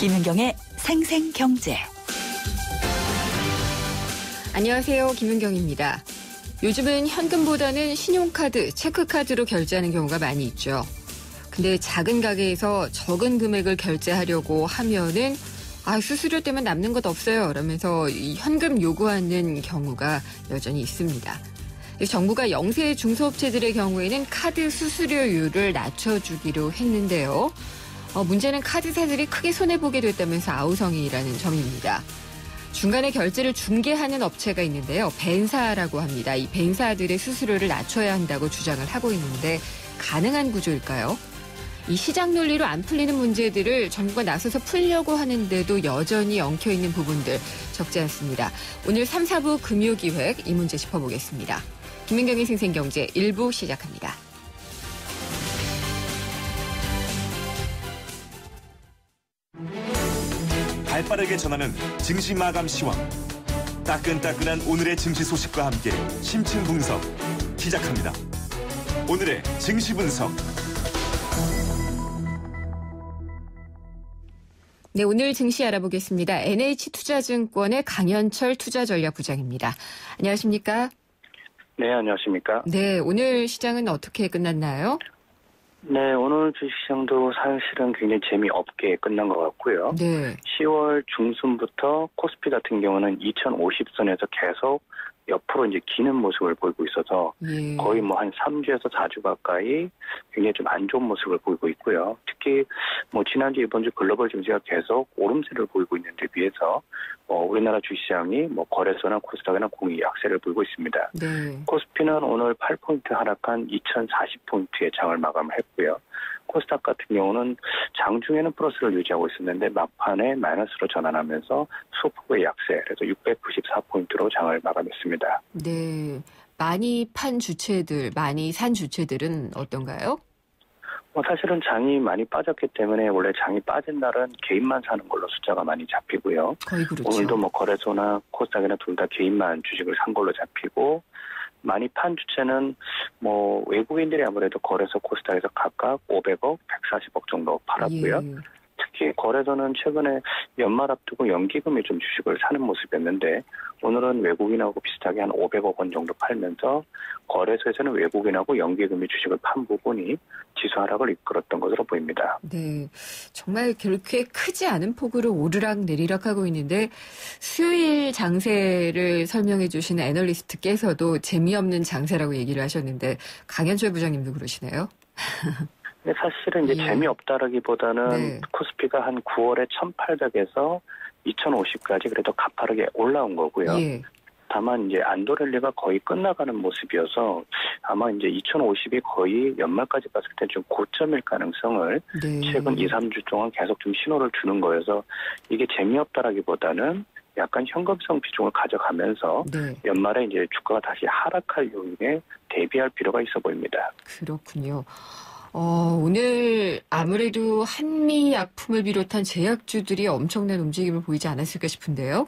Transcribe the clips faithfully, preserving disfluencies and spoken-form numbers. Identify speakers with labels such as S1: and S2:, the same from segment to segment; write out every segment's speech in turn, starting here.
S1: 김은경의 생생경제.
S2: 안녕하세요. 김은경입니다. 요즘은 현금보다는 신용카드, 체크카드로 결제하는 경우가 많이 있죠. 근데 작은 가게에서 적은 금액을 결제하려고 하면은 아, 수수료 때문에 남는 것 없어요. 라면서 이 현금 요구하는 경우가 여전히 있습니다. 정부가 영세 중소업체들의 경우에는 카드 수수료율을 낮춰주기로 했는데요. 어, 문제는 카드사들이 크게 손해보게 됐다면서 아우성이라는 점입니다. 중간에 결제를 중개하는 업체가 있는데요. 벤사라고 합니다. 이 벤사들의 수수료를 낮춰야 한다고 주장을 하고 있는데 가능한 구조일까요? 이 시장 논리로 안 풀리는 문제들을 정부가 나서서 풀려고 하는데도 여전히 엉켜있는 부분들 적지 않습니다. 오늘 삼, 사부 금요기획 이 문제 짚어보겠습니다. 김은경의 생생경제 일 부 시작합니다.
S3: 발빠르게 전하는 증시 마감 시황. 따끈따끈한 오늘의 증시 소식과 함께 심층 분석 시작합니다. 오늘의 증시 분석.
S2: 네, 오늘 증시 알아보겠습니다. 엔에이치투자증권의 강현철 투자전략부장입니다. 안녕하십니까?
S4: 네, 안녕하십니까?
S2: 네, 오늘 시장은 어떻게 끝났나요?
S4: 네, 오늘 주식시장도 사실은 굉장히 재미없게 끝난 것 같고요.
S2: 네.
S4: 시월 중순부터 코스피 같은 경우는 이천오십 선에서 계속 옆으로 이제 기는 모습을 보이고 있어서
S2: 예.
S4: 거의 뭐 한 삼 주에서 사 주 가까이 굉장히 좀 안 좋은 모습을 보이고 있고요. 특히 뭐 지난주 이번주 글로벌 증시가 계속 오름세를 보이고 있는데 비해서 어, 우리나라 주식시장이 뭐 거래소나 코스닥이나 공이 약세를 보이고 있습니다.
S2: 네.
S4: 코스피는 오늘 팔 포인트 하락한 이천사십 포인트의 장을 마감했고요. 코스닥 같은 경우는 장중에는 플러스를 유지하고 있었는데 막판에 마이너스로 전환하면서 소폭의 약세, 그래서 육백구십사 포인트로 장을 마감했습니다.
S2: 네. 많이 판 주체들, 많이 산 주체들은 어떤가요?
S4: 뭐 사실은 장이 많이 빠졌기 때문에 원래 장이 빠진 날은 개인만 사는 걸로 숫자가 많이 잡히고요.
S2: 거의 그렇죠.
S4: 오늘도 뭐 거래소나 코스닥이나 둘 다 개인만 주식을 산 걸로 잡히고, 많이 판 주체는 뭐 외국인들이 아무래도 거래소 코스닥에서 각각 오백억, 백사십억 정도 팔았고요.
S2: 예.
S4: 특히 거래소는 최근에 연말 앞두고 연기금에 좀 주식을 사는 모습이었는데 오늘은 외국인하고 비슷하게 한 오백억 원 정도 팔면서 거래소에서는 외국인하고 연기금의 주식을 판 부분이 지수 하락을 이끌었던 것으로 보입니다.
S2: 네, 정말 그렇게 크지 않은 폭으로 오르락 내리락 하고 있는데 수요일 장세를 설명해 주시는 애널리스트께서도 재미없는 장세라고 얘기를 하셨는데 강현철 부장님도 그러시네요.
S4: 근데 사실은 이제
S2: 예.
S4: 재미없다라기보다는
S2: 네.
S4: 코스피가 한 구월에 천팔백에서 이천오십까지 그래도 가파르게 올라온 거고요.
S2: 예.
S4: 다만 이제 안도랠리가 거의 끝나가는 모습이어서 아마 이제 이천오십이 거의 연말까지 봤을 때 좀 고점일 가능성을
S2: 네.
S4: 최근 이, 삼 주 동안 계속 좀 신호를 주는 거여서 이게 재미없다라기보다는 약간 현금성 비중을 가져가면서
S2: 네.
S4: 연말에 이제 주가가 다시 하락할 요인에 대비할 필요가 있어 보입니다.
S2: 그렇군요. 어, 오늘 아무래도 한미약품을 비롯한 제약주들이 엄청난 움직임을 보이지 않았을까 싶은데요.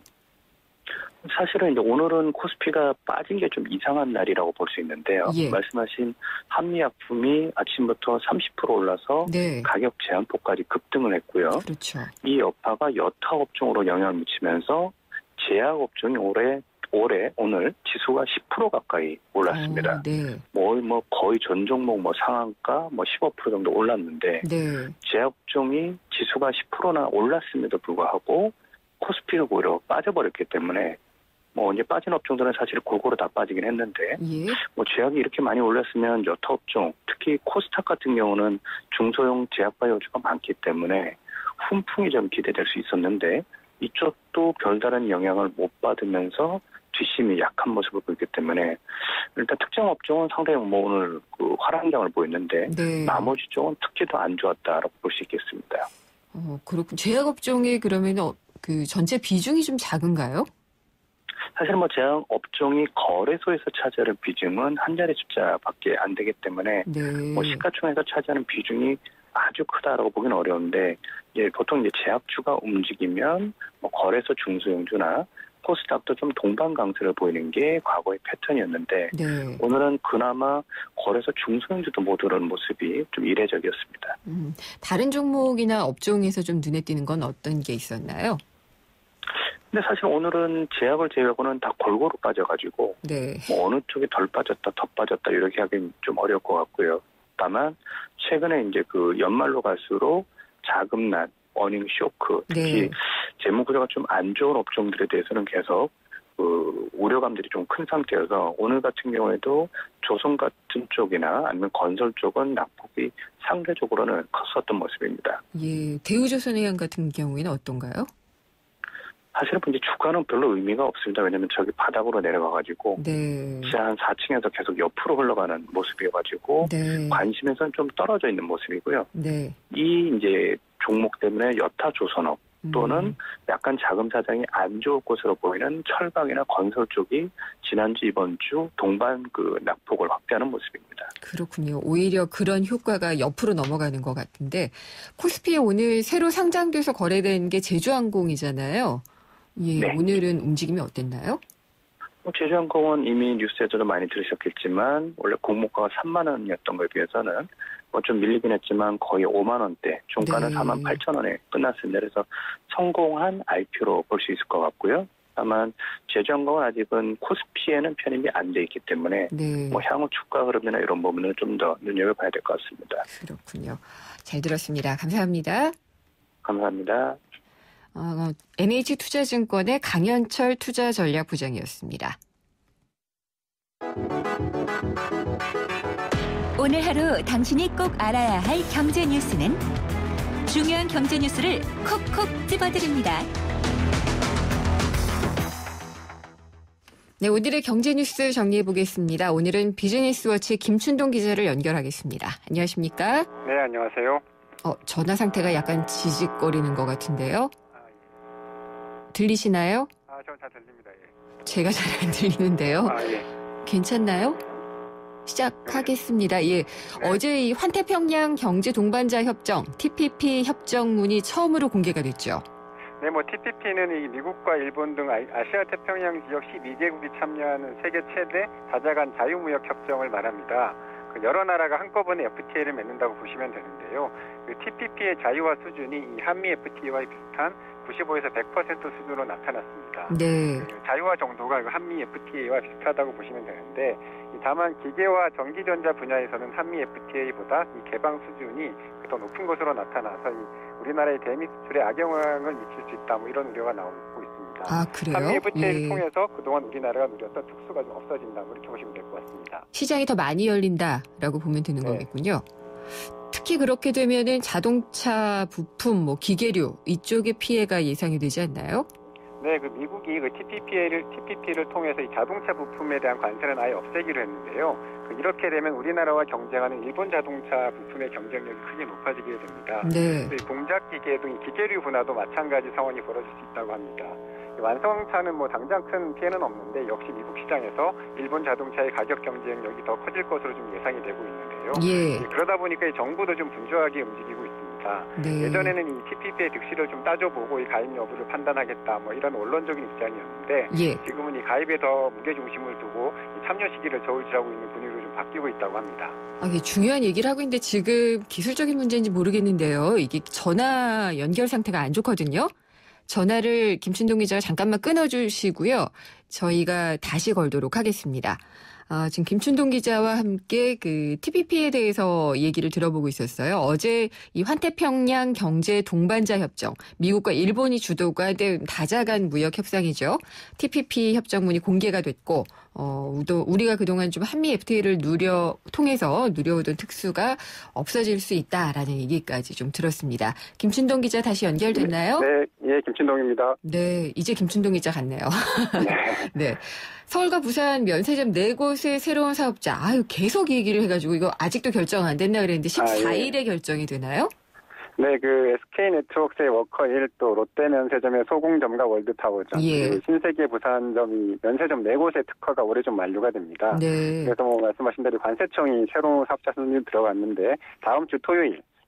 S4: 사실은 이제 오늘은 코스피가 빠진 게 좀 이상한 날이라고 볼 수 있는데요.
S2: 예.
S4: 말씀하신 한미약품이 아침부터 삼십 퍼센트 올라서
S2: 네.
S4: 가격 제한폭까지 급등을 했고요.
S2: 그렇죠.
S4: 이 여파가 여타 업종으로 영향을 미치면서 제약 업종이 올해 올해 오늘 지수가 십 퍼센트 가까이 올랐습니다.
S2: 어, 네.
S4: 뭐, 뭐 거의 전 종목 뭐 상한가 뭐 십오 퍼센트 정도 올랐는데
S2: 네.
S4: 제약 업종이 지수가 십 퍼센트나 올랐음에도 불구하고 코스피가 오히려 빠져버렸기 때문에 뭐 이제 빠진 업종들은 사실 골고루 다 빠지긴 했는데
S2: 예.
S4: 뭐 제약이 이렇게 많이 올랐으면 여타 업종 특히 코스닥 같은 경우는 중소형 제약 바이오주가 많기 때문에 훈풍이 좀 기대될 수 있었는데 이쪽도 별다른 영향을 못 받으면서 뒷심이 약한 모습을 보이기 때문에 일단 특정 업종은 상당히 뭐 오늘 그 화랑장을 보였는데
S2: 네.
S4: 나머지 쪽은 특히 더 안 좋았다라고 볼 수 있겠습니다.
S2: 어, 그렇군. 제약업종이 그러면 어, 그 전체 비중이 좀 작은가요?
S4: 사실 뭐 제약 업종이 거래소에서 차지하는 비중은 한 자리 숫자밖에 안 되기 때문에
S2: 네.
S4: 뭐 시가총액에서 차지하는 비중이 아주 크다라고 보기는 어려운데 이제 보통 이제 제약주가 움직이면 뭐 거래소 중소형주나 코스닥도 좀 동반 강세를 보이는 게 과거의 패턴이었는데
S2: 네.
S4: 오늘은 그나마 거래소 중소형주도 못 오르는 모습이 좀 이례적이었습니다.
S2: 음, 다른 종목이나 업종에서 좀 눈에 띄는 건 어떤 게 있었나요?
S4: 근데 사실 오늘은 제약을 제외하고는 다 골고루 빠져가지고
S2: 네.
S4: 뭐 어느 쪽이 덜 빠졌다, 더 빠졌다 이렇게 하기는 좀 어려울 것 같고요. 다만 최근에 이제 그 연말로 갈수록 자금난, 어닝 쇼크, 특히
S2: 네.
S4: 재무 구조가 좀 안 좋은 업종들에 대해서는 계속 그 우려감들이 좀 큰 상태여서 오늘 같은 경우에도 조선 같은 쪽이나 아니면 건설 쪽은 낙폭이 상대적으로는 컸었던 모습입니다.
S2: 예, 대우조선해양 같은 경우에는 어떤가요?
S4: 사실은 이제 주가는 별로 의미가 없습니다. 왜냐하면 저기 바닥으로 내려가가지고
S2: 네.
S4: 지하 한 사 층에서 계속 옆으로 흘러가는 모습이어가지고
S2: 네.
S4: 관심에서는 좀 떨어져 있는 모습이고요.
S2: 네.
S4: 이 이제 종목 때문에 여타 조선업 또는
S2: 음.
S4: 약간 자금 사정이 안 좋을 것으로 보이는 철강이나 건설 쪽이 지난주 이번 주 동반 그 낙폭을 확대하는 모습입니다.
S2: 그렇군요. 오히려 그런 효과가 옆으로 넘어가는 것 같은데 코스피에 오늘 새로 상장돼서 거래된 게 제주항공이잖아요. 예,
S4: 네.
S2: 오늘은 움직임이 어땠나요?
S4: 뭐 제주항공은 이미 뉴스에서도 많이 들으셨겠지만 원래 공모가가 삼만 원이었던 거에 비해서는 뭐 좀 밀리긴 했지만 거의 오만 원대, 종가는
S2: 네.
S4: 사만 팔천 원에 끝났습니다. 그래서 성공한 아이피오로 볼 수 있을 것 같고요. 다만 제주항공은 아직은 코스피에는 편입이 안 돼 있기 때문에
S2: 네.
S4: 뭐 향후 주가 흐름이나 이런 부분을 좀 더 눈여겨봐야 될 것 같습니다.
S2: 그렇군요. 잘 들었습니다. 감사합니다.
S4: 감사합니다.
S2: 어, 엔에이치투자증권의 강현철 투자전략부장이었습니다.
S1: 오늘 하루 당신이 꼭 알아야 할 경제 뉴스는 중요한 경제 뉴스를 콕콕 집어드립니다.
S2: 네, 오늘의 경제 뉴스 정리해 보겠습니다. 오늘은 비즈니스워치 김춘동 기자를 연결하겠습니다. 안녕하십니까?
S5: 네, 안녕하세요.
S2: 어, 전화 상태가 약간 지직거리는 것 같은데요.
S5: 아, 예.
S2: 들리시나요?
S5: 아, 저 잘 들립니다. 예.
S2: 제가 잘 안 들리는데요.
S5: 아, 예.
S2: 괜찮나요? 시작하겠습니다. 예.
S5: 네.
S2: 어제 이 환태평양 경제 동반자 협정, 티피피 협정문이 처음으로 공개가 됐죠.
S5: 네, 뭐 티피피는 이 미국과 일본 등 아- 아시아 태평양 지역 십이 개국이 참여하는 세계 최대 다자간 자유무역 협정을 말합니다. 그 여러 나라가 한꺼번에 에프티에이를 맺는다고 보시면 되는데요. 그 티피피의 자유화 수준이 이 한미 에프티에이와 비슷한 구십오에서 백 퍼센트 수준으로 나타났습니다.
S2: 네.
S5: 그 자유화 정도가 그 한미 에프티에이와 비슷하다고 보시면 되는데 이 다만 기계와 전기전자 분야에서는 한미 에프티에이보다 이 개방 수준이 더 높은 것으로 나타나서 이 우리나라의 대미 수출에 악영향을 미칠 수 있다 뭐 이런 우려가 나오고 있습니다.
S2: 아, 그래요?
S5: 한미 에프티에이를
S2: 예.
S5: 통해서 그동안 우리나라가 누렸던 특수가 좀 없어진다 뭐 이렇게 보시면 될 것 같습니다.
S2: 시장이 더 많이 열린다라고 보면 되는
S5: 네.
S2: 거겠군요. 특히 그렇게 되면은 자동차 부품, 뭐 기계류 이쪽에 피해가 예상이 되지 않나요?
S5: 네, 그 미국이 그 티피피를 티피피를 통해서 이 자동차 부품에 대한 관세는 아예 없애기로 했는데요. 그 이렇게 되면 우리나라와 경쟁하는 일본 자동차 부품의 경쟁력이 크게 높아지게 됩니다.
S2: 네.
S5: 이 공작 기계 등 기계류 분야도 마찬가지 상황이 벌어질 수 있다고 합니다. 완성차는 뭐 당장 큰 피해는 없는데 역시 미국 시장에서 일본 자동차의 가격 경쟁력이 더 커질 것으로 좀 예상이 되고 있는데요.
S2: 예.
S5: 예, 그러다 보니까 이 정부도 좀 분주하게 움직이고 있습니다.
S2: 네.
S5: 예전에는 이 티피피의 득실을 좀 따져보고 이 가입 여부를 판단하겠다 뭐 이런 원론적인 입장이었는데
S2: 예.
S5: 지금은 이 가입에 더 무게중심을 두고 이 참여 시기를 저울질하고 있는 분위기로 좀 바뀌고 있다고 합니다.
S2: 아, 이게 중요한 얘기를 하고 있는데 지금 기술적인 문제인지 모르겠는데요. 이게 전화 연결 상태가 안 좋거든요. 전화를 김춘동 기자가 잠깐만 끊어주시고요. 저희가 다시 걸도록 하겠습니다. 아, 지금 김춘동 기자와 함께 그 티피피에 대해서 얘기를 들어보고 있었어요. 어제 이 환태평양 경제 동반자 협정, 미국과 일본이 주도가 된 다자간 무역 협상이죠. 티피피 협정문이 공개가 됐고, 어, 우리가 그동안 좀 한미 에프티에이를 누려, 통해서 누려오던 특수가 없어질 수 있다라는 얘기까지 좀 들었습니다. 김춘동 기자 다시 연결됐나요?
S5: 네, 예, 김춘동입니다.
S2: 네, 이제 김춘동 기자 같네요. 네. 서울과 부산 면세점 네 곳의 새로운 사업자, 아유, 계속 얘기를 해가지고 이거 아직도 결정 안 됐나 그랬는데 십사 일에 아, 예. 결정이 되나요?
S5: 네, 그 에스케이네트워크의 워커일, 또 롯데 면세점의 소공점과 월드타워점,
S2: 예.
S5: 그리고 신세계 부산점이 면세점 네 곳의 특허가 올해 좀 만료가 됩니다.
S2: 네.
S5: 그래서 뭐 말씀하신 대로 관세청이 새로운 사업자 순위로 들어갔는데 다음 주 토요일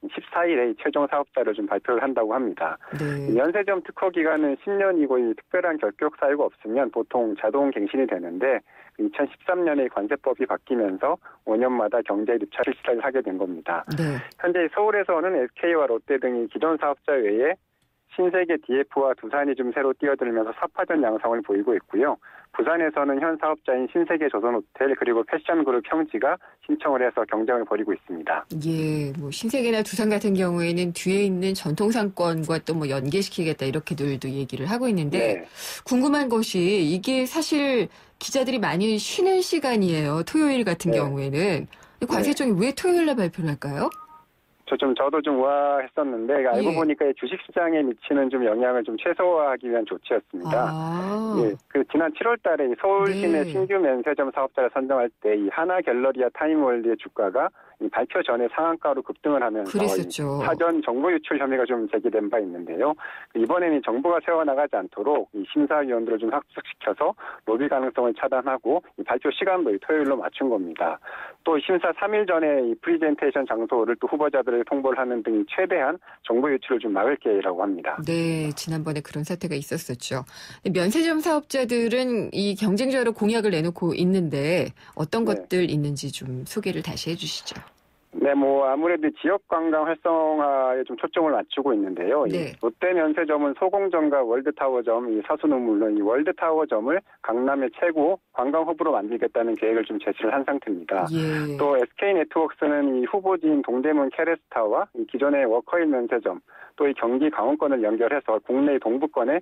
S5: 십사 일에 최종 사업자를 좀 발표를 한다고 합니다.
S2: 네.
S5: 면세점 특허 기간은 십 년이고 이 특별한 결격 사유가 없으면 보통 자동 갱신이 되는데 이천십삼 년에 관세법이 바뀌면서 오 년마다 경제일 입찰 실시를 하게 된 겁니다.
S2: 네.
S5: 현재 서울에서는 에스케이와 롯데 등이 기존 사업자 외에 신세계 디에프와 두산이 좀 새로 뛰어들면서 사파전 양상을 보이고 있고요. 부산에서는 현 사업자인 신세계 조선호텔 그리고 패션그룹 형지가 신청을 해서 경쟁을 벌이고 있습니다.
S2: 예, 뭐 신세계나 두산 같은 경우에는 뒤에 있는 전통 상권과 또 뭐 연계시키겠다 이렇게들도 얘기를 하고 있는데
S5: 네.
S2: 궁금한 것이 이게 사실 기자들이 많이 쉬는 시간이에요. 토요일 같은
S5: 네.
S2: 경우에는 관세청이 네. 왜 토요일날 발표를 할까요?
S5: 저 좀 저도 좀 우아했었는데 알고
S2: 예.
S5: 보니까 주식시장에 미치는 좀 영향을 좀 최소화하기 위한 조치였습니다.
S2: 아.
S5: 예, 그 지난 칠월달에 서울 시내
S2: 네.
S5: 신규 면세점 사업자를 선정할 때 이 하나 갤러리아 타임월드의 주가가 이 발표 전에 상한가로 급등을 하면서
S2: 그랬었죠.
S5: 사전 정보 유출 혐의가 좀 제기된 바 있는데요. 이번에는 정보가 새어나가지 않도록 이 심사위원들을 좀 합숙시켜서 로비 가능성을 차단하고 이 발표 시간도 토요일로 맞춘 겁니다. 또 심사 삼 일 전에 이 프리젠테이션 장소를 또 후보자들을 통보를 하는 등 최대한 정보 유출을 좀 막을 계획이라고 합니다.
S2: 네, 지난번에 그런 사태가 있었었죠. 면세점 사업자들은 이 경쟁자로 공약을 내놓고 있는데 어떤
S5: 네.
S2: 것들 있는지 좀 소개를 다시 해주시죠.
S5: 네, 뭐 아무래도 지역 관광 활성화에 좀 초점을 맞추고 있는데요.
S2: 네.
S5: 이 롯데 면세점은 소공점과 월드타워점, 이 사수는 물론 이 월드타워점을 강남의 최고 관광 허브로 만들겠다는 계획을 좀 제시를 한 상태입니다.
S2: 예.
S5: 또 에스케이네트워크스는 이 후보지인 동대문 캐레스타와 이 기존의 워커힐 면세점, 또 이 경기 강원권을 연결해서 국내 동부권에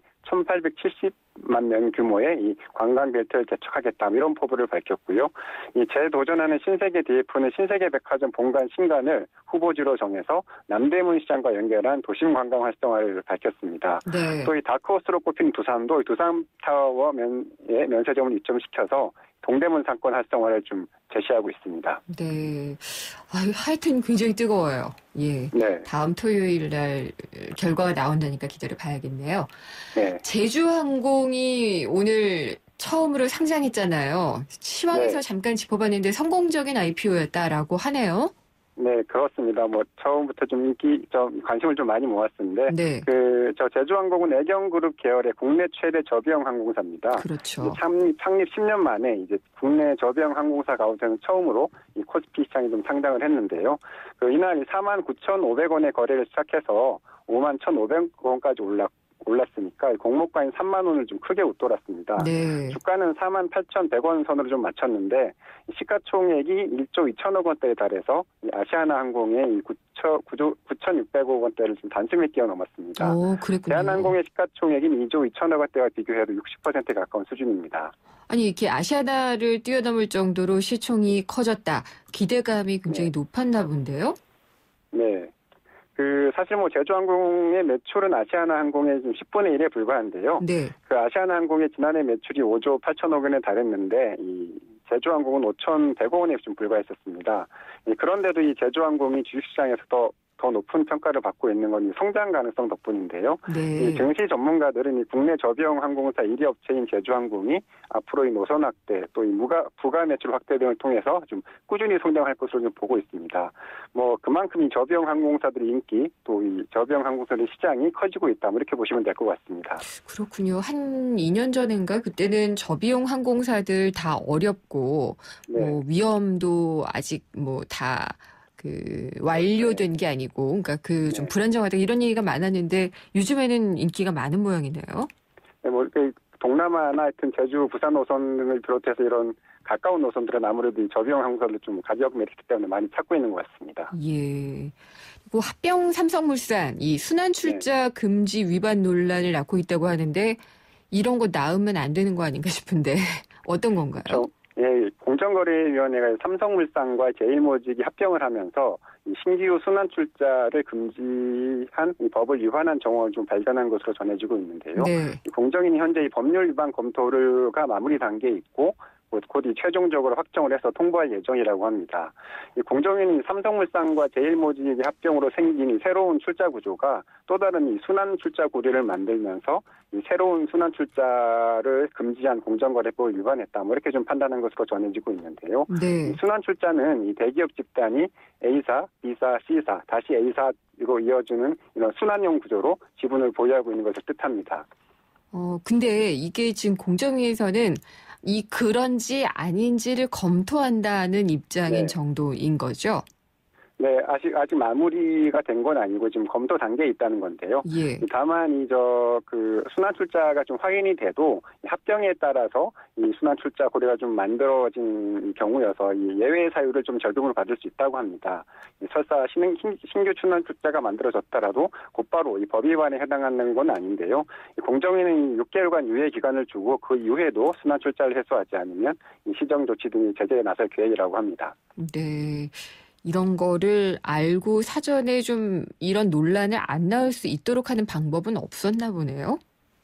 S5: 천팔백칠십만 명 규모의 이 관광 벨트를 개척하겠다 이런 포부를 밝혔고요. 이 재도전하는 신세계 디에프는 신세계 백화점 본관 신관을 후보지로 정해서 남대문 시장과 연결한 도심 관광 활성화를 밝혔습니다.
S2: 네.
S5: 또 이 다크호스로 꼽힌 두산도 두산타워 면에 면세점을 입점시켜서 동대문 상권 활성화를 좀 제시하고 있습니다.
S2: 네. 아유, 하여튼 굉장히 뜨거워요. 예.
S5: 네.
S2: 다음 토요일 날 결과가 나온다니까 기다려 봐야겠네요.
S5: 네.
S2: 제주항공이 오늘 처음으로 상장했잖아요. 시황에서
S5: 네.
S2: 잠깐 짚어봤는데 성공적인 아이피오였다라고 하네요.
S5: 네, 그렇습니다. 뭐 처음부터 좀 인기, 좀 관심을 좀 많이 모았는데,
S2: 네.
S5: 그 저 제주항공은 애경그룹 계열의 국내 최대 저비용 항공사입니다.
S2: 그렇죠.
S5: 창립, 창립 십 년 만에 이제 국내 저비용 항공사 가운데는 처음으로 이 코스피 시장에 좀 상장을 했는데요. 그 이날 사만 구천오백 원의 거래를 시작해서 오만 천오백 원까지 올랐. 올랐으니까 공모가인 삼만 원을 좀 크게 웃돌았습니다.
S2: 네.
S5: 주가는 사만 팔천백 원 선으로 좀 맞췄는데 시가총액이 일조 이천억 원대에 달해서 아시아나 항공의 구천육백억 원대를 좀 단숨에 뛰어넘었습니다.
S2: 오, 그랬군요.
S5: 대한항공의 시가총액인 이조 이천억 원대와 비교해도 육십 퍼센트에 가까운 수준입니다.
S2: 아니 이렇게 아시아나를 뛰어넘을 정도로 시총이 커졌다. 기대감이 굉장히 네. 높았나 본데요?
S5: 네. 그 사실 뭐 제주항공의 매출은 아시아나 항공의 좀 십분의 일에 불과한데요.
S2: 네.
S5: 그 아시아나 항공의 지난해 매출이 오조 팔천억 원에 달했는데 이 제주항공은 오천백억 원에 좀 불과했었습니다. 그런데도 이 제주항공이 주식시장에서 더, 더 높은 평가를 받고 있는 건 성장 가능성 덕분인데요.
S2: 네.
S5: 이 증시 전문가들은 이 국내 저비용 항공사 일 위 업체인 제주항공이 앞으로 이 노선 확대, 또 이 무가 부가 매출 확대 등을 통해서 좀 꾸준히 성장할 것으로 좀 보고 있습니다. 뭐 그만큼 이 저비용 항공사들의 인기, 또 이 저비용 항공사들의 시장이 커지고 있다, 뭐 이렇게 보시면 될 것 같습니다.
S2: 그렇군요. 한 이 년 전인가 그때는 저비용 항공사들 다 어렵고
S5: 네.
S2: 뭐 위험도 아직 뭐 다 그 완료된 게 아니고, 그러니까 그 좀
S5: 네.
S2: 불안정하다 이런 얘기가 많았는데 요즘에는 인기가 많은 모양이네요.
S5: 네, 뭐 이렇게 동남아나 하여튼 제주, 부산 노선 등을 비롯해서 이런 가까운 노선들은 아무래도 이 저비용 항공사를 좀 가격 메리트 때문에 많이 찾고 있는 것 같습니다.
S2: 예. 그리고 합병 삼성물산 이 순환 출자 네. 금지 위반 논란을 낳고 있다고 하는데 이런 거 나으면 안 되는 거 아닌가 싶은데 어떤 건가요?
S5: 저, 예, 공정거래위원회가 삼성물산과 제일모직이 합병을 하면서 이 신규 순환 출자를 금지한 이 법을 위반한 정황을 좀 발견한 것으로 전해지고 있는데요.
S2: 네.
S5: 공정위는 현재 이 법률 위반 검토가 마무리 단계에 있고 곧, 곧 이 최종적으로 확정을 해서 통보할 예정이라고 합니다. 이 공정위는 삼성물산과 제일모직의 합병으로 생긴 이 새로운 출자 구조가 또 다른 이 순환 출자 구리를 만들면서 이 새로운 순환 출자를 금지한 공정거래법을 위반했다. 뭐 이렇게 좀 판단한 것으로 전해지고 있는데요.
S2: 네.
S5: 이 순환 출자는 이 대기업 집단이 A사, B사, C사, 다시 A사로 이어주는 이런 순환형 구조로 지분을 보유하고 있는 것을 뜻합니다.
S2: 어, 근데 이게 지금 공정위에서는 이 그런지 아닌지를 검토한다는 입장인
S5: 네.
S2: 정도인 거죠?
S5: 네, 아직, 아직 마무리가 된 건 아니고 지금 검토 단계에 있다는 건데요.
S2: 예.
S5: 다만, 이, 저, 그, 순환 출자가 좀 확인이 돼도 합병에 따라서 이 순환 출자 고려가 좀 만들어진 경우여서 이 예외 사유를 좀 적용을 받을 수 있다고 합니다. 설사 신, 신규 순환 출자가 만들어졌더라도 곧바로 이 법 위반에 해당하는 건 아닌데요. 공정위는 육 개월간 유예 기간을 주고 그 이후에도 순환 출자를 해소하지 않으면 이 시정 조치 등의 제재에 나설 계획이라고 합니다.
S2: 네. 이런 거를 알고 사전에 좀 이런 논란을 안 낳을 수 있도록 하는 방법은 없었나 보네요.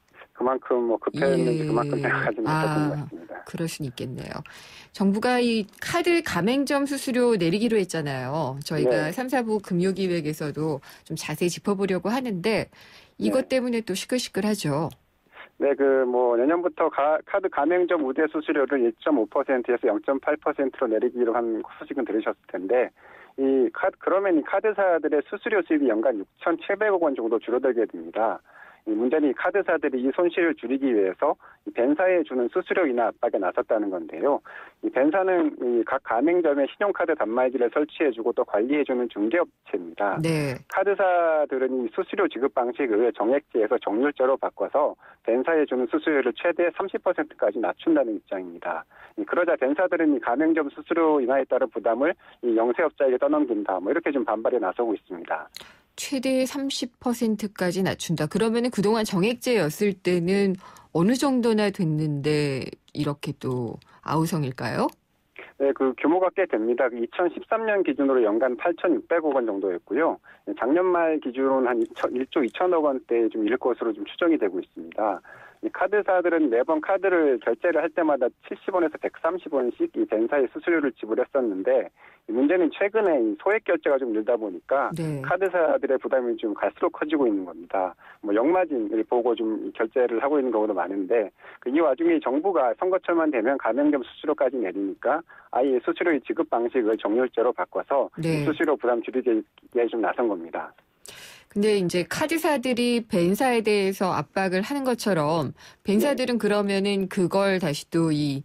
S5: 그만큼 뭐 급했는지
S2: 예.
S5: 그만큼 생각하지 못했던
S2: 아,
S5: 것 같습니다.
S2: 그럴 수는 있겠네요. 정부가 이 카드 가맹점 수수료 내리기로 했잖아요. 저희가
S5: 네.
S2: 삼, 사부 금요기획에서도 좀 자세히 짚어보려고 하는데 이것
S5: 네.
S2: 때문에 또 시끌시끌하죠.
S5: 네, 그, 뭐, 내년부터 가, 카드 가맹점 우대 수수료를 일 점 오 퍼센트에서 영 점 팔 퍼센트로 내리기로 한 소식은 들으셨을 텐데, 이 카드, 그러면 이 카드사들의 수수료 수입이 연간 육천칠백억 원 정도 줄어들게 됩니다. 이 문제는 이 카드사들이 이 손실을 줄이기 위해서 이 벤사에 주는 수수료 인하 압박에 나섰다는 건데요. 이 벤사는 이 각 가맹점에 신용카드 단말기를 설치해주고 또 관리해주는 중개업체입니다.
S2: 네.
S5: 카드사들은 이 수수료 지급 방식을 정액제에서 정률제로 바꿔서 벤사에 주는 수수료를 최대 삼십 퍼센트까지 낮춘다는 입장입니다. 그러자 벤사들은 이 가맹점 수수료 인하에 따른 부담을 이 영세업자에게 떠넘긴다. 뭐 이렇게 좀 반발에 나서고 있습니다.
S2: 최대 삼십 퍼센트까지 낮춘다. 그러면은 그동안 정액제였을 때는 어느 정도나 됐는데 이렇게 또 아우성일까요?
S5: 네, 그 규모가 꽤 됩니다. 이천십삼 년 기준으로 연간 팔천육백억 원 정도였고요. 작년 말 기준으로는 한 일조 이천억 원대에 좀 이를 것으로 좀 추정이 되고 있습니다. 이 카드사들은 매번 카드를 결제를 할 때마다 칠십 원에서 백삼십 원씩 이 벤사의 수수료를 지불했었는데, 이 문제는 최근에 이 소액 결제가 좀 늘다 보니까
S2: 네.
S5: 카드사들의 부담이 좀 갈수록 커지고 있는 겁니다. 뭐 역마진을 보고 좀 결제를 하고 있는 경우도 많은데, 그 이 와중에 정부가 선거철만 되면 가맹점 수수료까지 내리니까 아예 수수료의 지급 방식을 정률제로 바꿔서
S2: 네.
S5: 수수료 부담 줄이기에 좀 나선 겁니다.
S2: 근데 이제 카드사들이 벤사에 대해서 압박을 하는 것처럼 벤사들은 그러면은 그걸 다시 또 이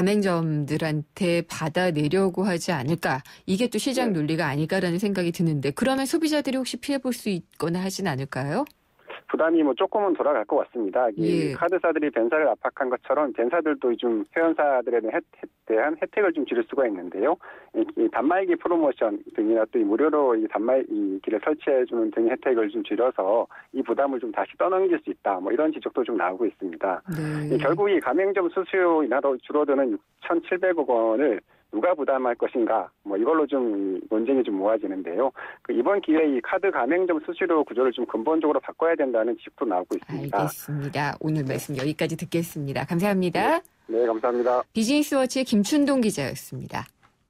S2: 가맹점들한테 받아내려고 하지 않을까. 이게 또 시장 논리가 아닐까라는 생각이 드는데 그러면 소비자들이 혹시 피해볼 수 있거나 하진 않을까요?
S5: 부담이 뭐 조금은 돌아갈 것 같습니다. 이
S2: 예.
S5: 카드사들이 벤사를 압박한 것처럼 벤사들도 좀 회원사들에 대한 혜택을 좀 줄일 수가 있는데요. 이, 이 단말기 프로모션 등이나 또 이 무료로 이 단말기를 설치해주는 등의 혜택을 좀 줄여서 이 부담을 좀 다시 떠넘길 수 있다. 뭐 이런 지적도 좀 나오고 있습니다.
S2: 네.
S5: 이 결국 이 가맹점 수수료 인하로 줄어드는 육천칠백억 원을 누가 부담할 것인가, 뭐 이걸로 좀 논쟁이 좀 모아지는데요. 그 이번 기회에 이 카드 가맹점 수수료 구조를 좀 근본적으로 바꿔야 된다는 지적도 나오고 있습니다.
S2: 알겠습니다. 오늘 말씀 여기까지 듣겠습니다. 감사합니다.
S5: 네, 네 감사합니다.
S2: 비즈니스워치의 김춘동 기자였습니다.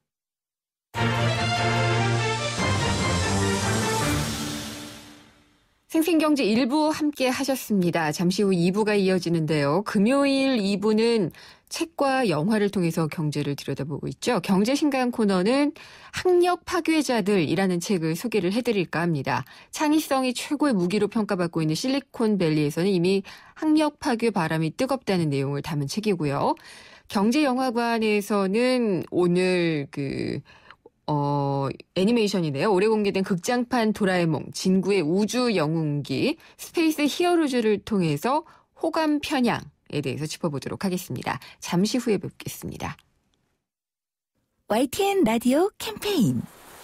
S2: 생생경제 일 부 함께 하셨습니다. 잠시 후 이 부가 이어지는데요. 금요일 이 부는 책과 영화를 통해서 경제를 들여다보고 있죠. 경제신간 코너는 학력 파괴자들이라는 책을 소개를 해드릴까 합니다. 창의성이 최고의 무기로 평가받고 있는 실리콘밸리에서는 이미 학력 파괴 바람이 뜨겁다는 내용을 담은 책이고요. 경제영화관에서는 오늘 그 어, 애니메이션이네요. 올해 공개된 극장판 도라에몽, 진구의 우주 영웅기, 스페이스 히어로즈를 통해서 호감 편향에 대해서 짚어보도록 하겠습니다. 잠시 후에 뵙겠습니다.
S6: 와이티엔 라디오 캠페인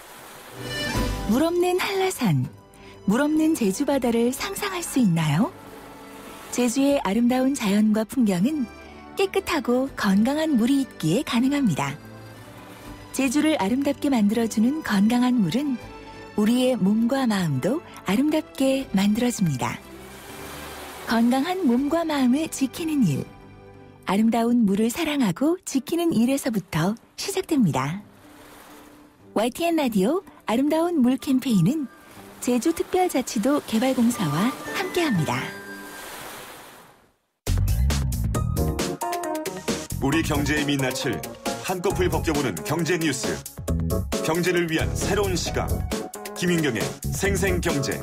S6: 물 없는 한라산, 물 없는 제주 바다를 상상할 수 있나요? 제주의 아름다운 자연과 풍경은 깨끗하고 건강한 물이 있기에 가능합니다. 제주를 아름답게 만들어주는 건강한 물은 우리의 몸과 마음도 아름답게 만들어줍니다. 건강한 몸과 마음을 지키는 일, 아름다운 물을 사랑하고 지키는 일에서부터 시작됩니다. 와이티엔 라디오 아름다운 물 캠페인은 제주특별자치도 개발공사와 함께합니다.
S3: 우리 경제의 민낯을 한꺼풀 벗겨보는 경제 뉴스. 경제를 위한 새로운 시각. 김인경의 생생경제.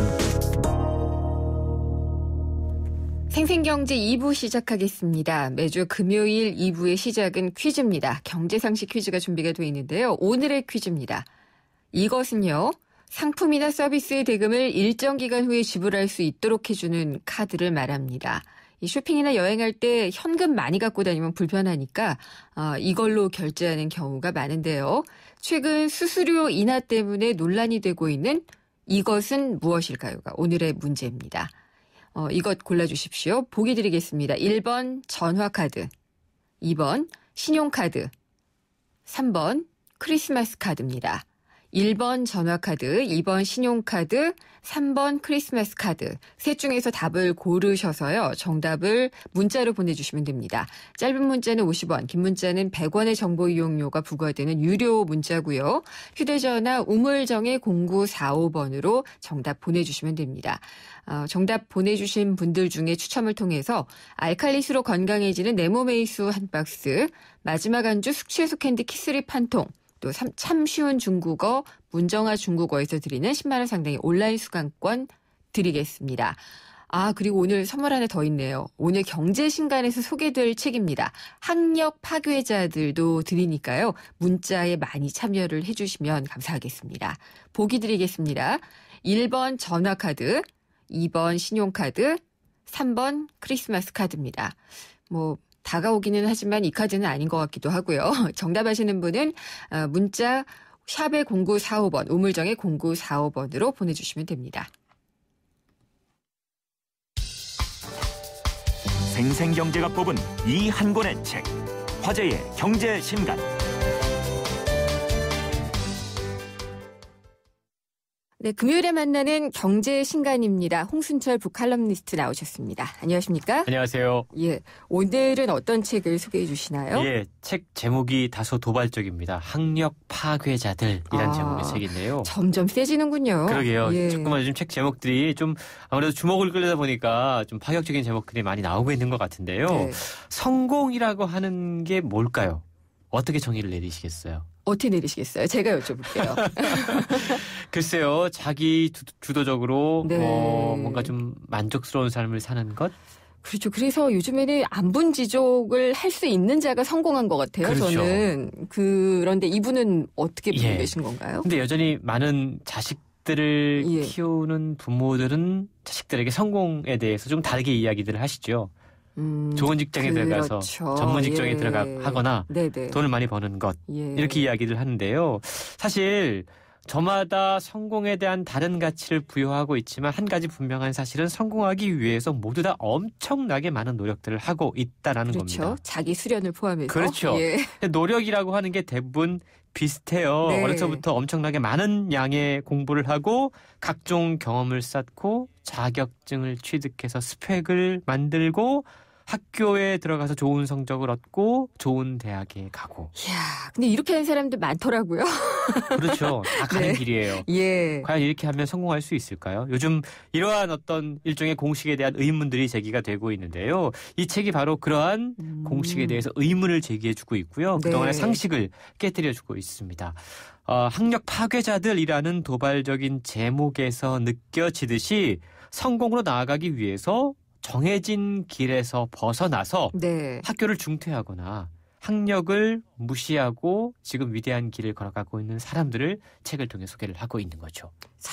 S2: 생생경제 이 부 시작하겠습니다. 매주 금요일 이 부의 시작은 퀴즈입니다. 경제상식 퀴즈가 준비가 되어 있는데요. 오늘의 퀴즈입니다. 이것은요, 상품이나 서비스의 대금을 일정 기간 후에 지불할 수 있도록 해주는 카드를 말합니다. 이 쇼핑이나 여행할 때 현금 많이 갖고 다니면 불편하니까 어, 이걸로 결제하는 경우가 많은데요. 최근 수수료 인하 때문에 논란이 되고 있는 이것은 무엇일까요가 오늘의 문제입니다. 어, 이것 골라주십시오. 보기 드리겠습니다. 일 번 전화카드, 이 번 신용카드, 삼 번 크리스마스 카드입니다. 일 번 전화카드, 이 번 신용카드, 삼 번 크리스마스 카드. 셋 중에서 답을 고르셔서요. 정답을 문자로 보내주시면 됩니다. 짧은 문자는 오십 원, 긴 문자는 백 원의 정보 이용료가 부과되는 유료 문자고요. 휴대전화 우물정의 공구사오 번으로 정답 보내주시면 됩니다. 어, 정답 보내주신 분들 중에 추첨을 통해서 알칼리수로 건강해지는 네모메이수 한 박스, 마지막 안주 숙취해소 캔디 키스립 한 통, 또 참 쉬운 중국어 문정아 중국어에서 드리는 십만 원 상당의 온라인 수강권 드리겠습니다. 아, 그리고 오늘 선물 하나 더 있네요. 오늘 경제신간에서 소개될 책입니다. 학력 파괴자들도 드리니까요. 문자에 많이 참여를 해주시면 감사하겠습니다. 보기 드리겠습니다. 일 번 전화카드, 이 번 신용카드, 삼 번 크리스마스 카드입니다. 뭐 다가오기는 하지만 이 카드는 아닌 것 같기도 하고요. 정답하시는 분은 문자 샵의 공구사오 번, 우물정의 공구사오 번으로 보내주시면 됩니다.
S3: 생생경제가 뽑은 이 한 권의 책. 화제의 경제신간.
S2: 네, 금요일에 만나는 경제신간입니다. 홍순철 북칼럼니스트 나오셨습니다. 안녕하십니까?
S7: 안녕하세요.
S2: 예, 오늘은 어떤 책을 소개해 주시나요?
S7: 예, 책 제목이 다소 도발적입니다. 학력 파괴자들이라는
S2: 아,
S7: 제목의 책인데요.
S2: 점점 세지는군요.
S7: 그러게요.
S2: 예.
S7: 자꾸만 요즘 책 제목들이 좀 아무래도 주목을 끌려다 보니까 좀 파격적인 제목들이 많이 나오고 있는 것 같은데요.
S2: 네.
S7: 성공이라고 하는 게 뭘까요? 어떻게 정의를 내리시겠어요?
S2: 어떻게 내리시겠어요? 제가 여쭤볼게요.
S7: 글쎄요. 자기 주, 주도적으로
S2: 네.
S7: 어, 뭔가 좀 만족스러운 삶을 사는 것?
S2: 그렇죠. 그래서 요즘에는 안분지족을 할 수 있는 자가 성공한 것 같아요.
S7: 그렇죠.
S2: 저는. 그런데 이분은 어떻게 보고
S7: 예.
S2: 계신 건가요?
S7: 근데 여전히 많은 자식들을
S2: 예.
S7: 키우는 부모들은 자식들에게 성공에 대해서 좀 다르게 이야기들을 하시죠.
S2: 음,
S7: 좋은 직장에
S2: 그렇죠.
S7: 들어가서 전문 직종에
S2: 예.
S7: 들어가 하거나
S2: 네네.
S7: 돈을 많이 버는 것
S2: 예.
S7: 이렇게 이야기를 하는데요. 사실 저마다 성공에 대한 다른 가치를 부여하고 있지만 한 가지 분명한 사실은 성공하기 위해서 모두 다 엄청나게 많은 노력들을 하고 있다라는
S2: 그렇죠.
S7: 겁니다.
S2: 자기 수련을 포함해서.
S7: 그렇죠.
S2: 예.
S7: 노력이라고 하는 게 대부분 비슷해요.
S2: 네.
S7: 어려서부터 엄청나게 많은 양의 공부를 하고 각종 경험을 쌓고 자격증을 취득해서 스펙을 만들고 학교에 들어가서 좋은 성적을 얻고 좋은 대학에 가고.
S2: 이야, 근데 이렇게 하는 사람들 많더라고요.
S7: 그렇죠. 다 가는
S2: 네.
S7: 길이에요.
S2: 예.
S7: 과연 이렇게 하면 성공할 수 있을까요? 요즘 이러한 어떤 일종의 공식에 대한 의문들이 제기가 되고 있는데요. 이 책이 바로 그러한
S2: 음.
S7: 공식에 대해서 의문을 제기해주고 있고요.
S2: 네.
S7: 그동안의 상식을 깨뜨려주고 있습니다. 어, 학력 파괴자들이라는 도발적인 제목에서 느껴지듯이 성공으로 나아가기 위해서 정해진 길에서 벗어나서
S2: 네.
S7: 학교를 중퇴하거나 학력을 무시하고 지금 위대한 길을 걸어가고 있는 사람들을 책을 통해 소개를 하고 있는 거죠.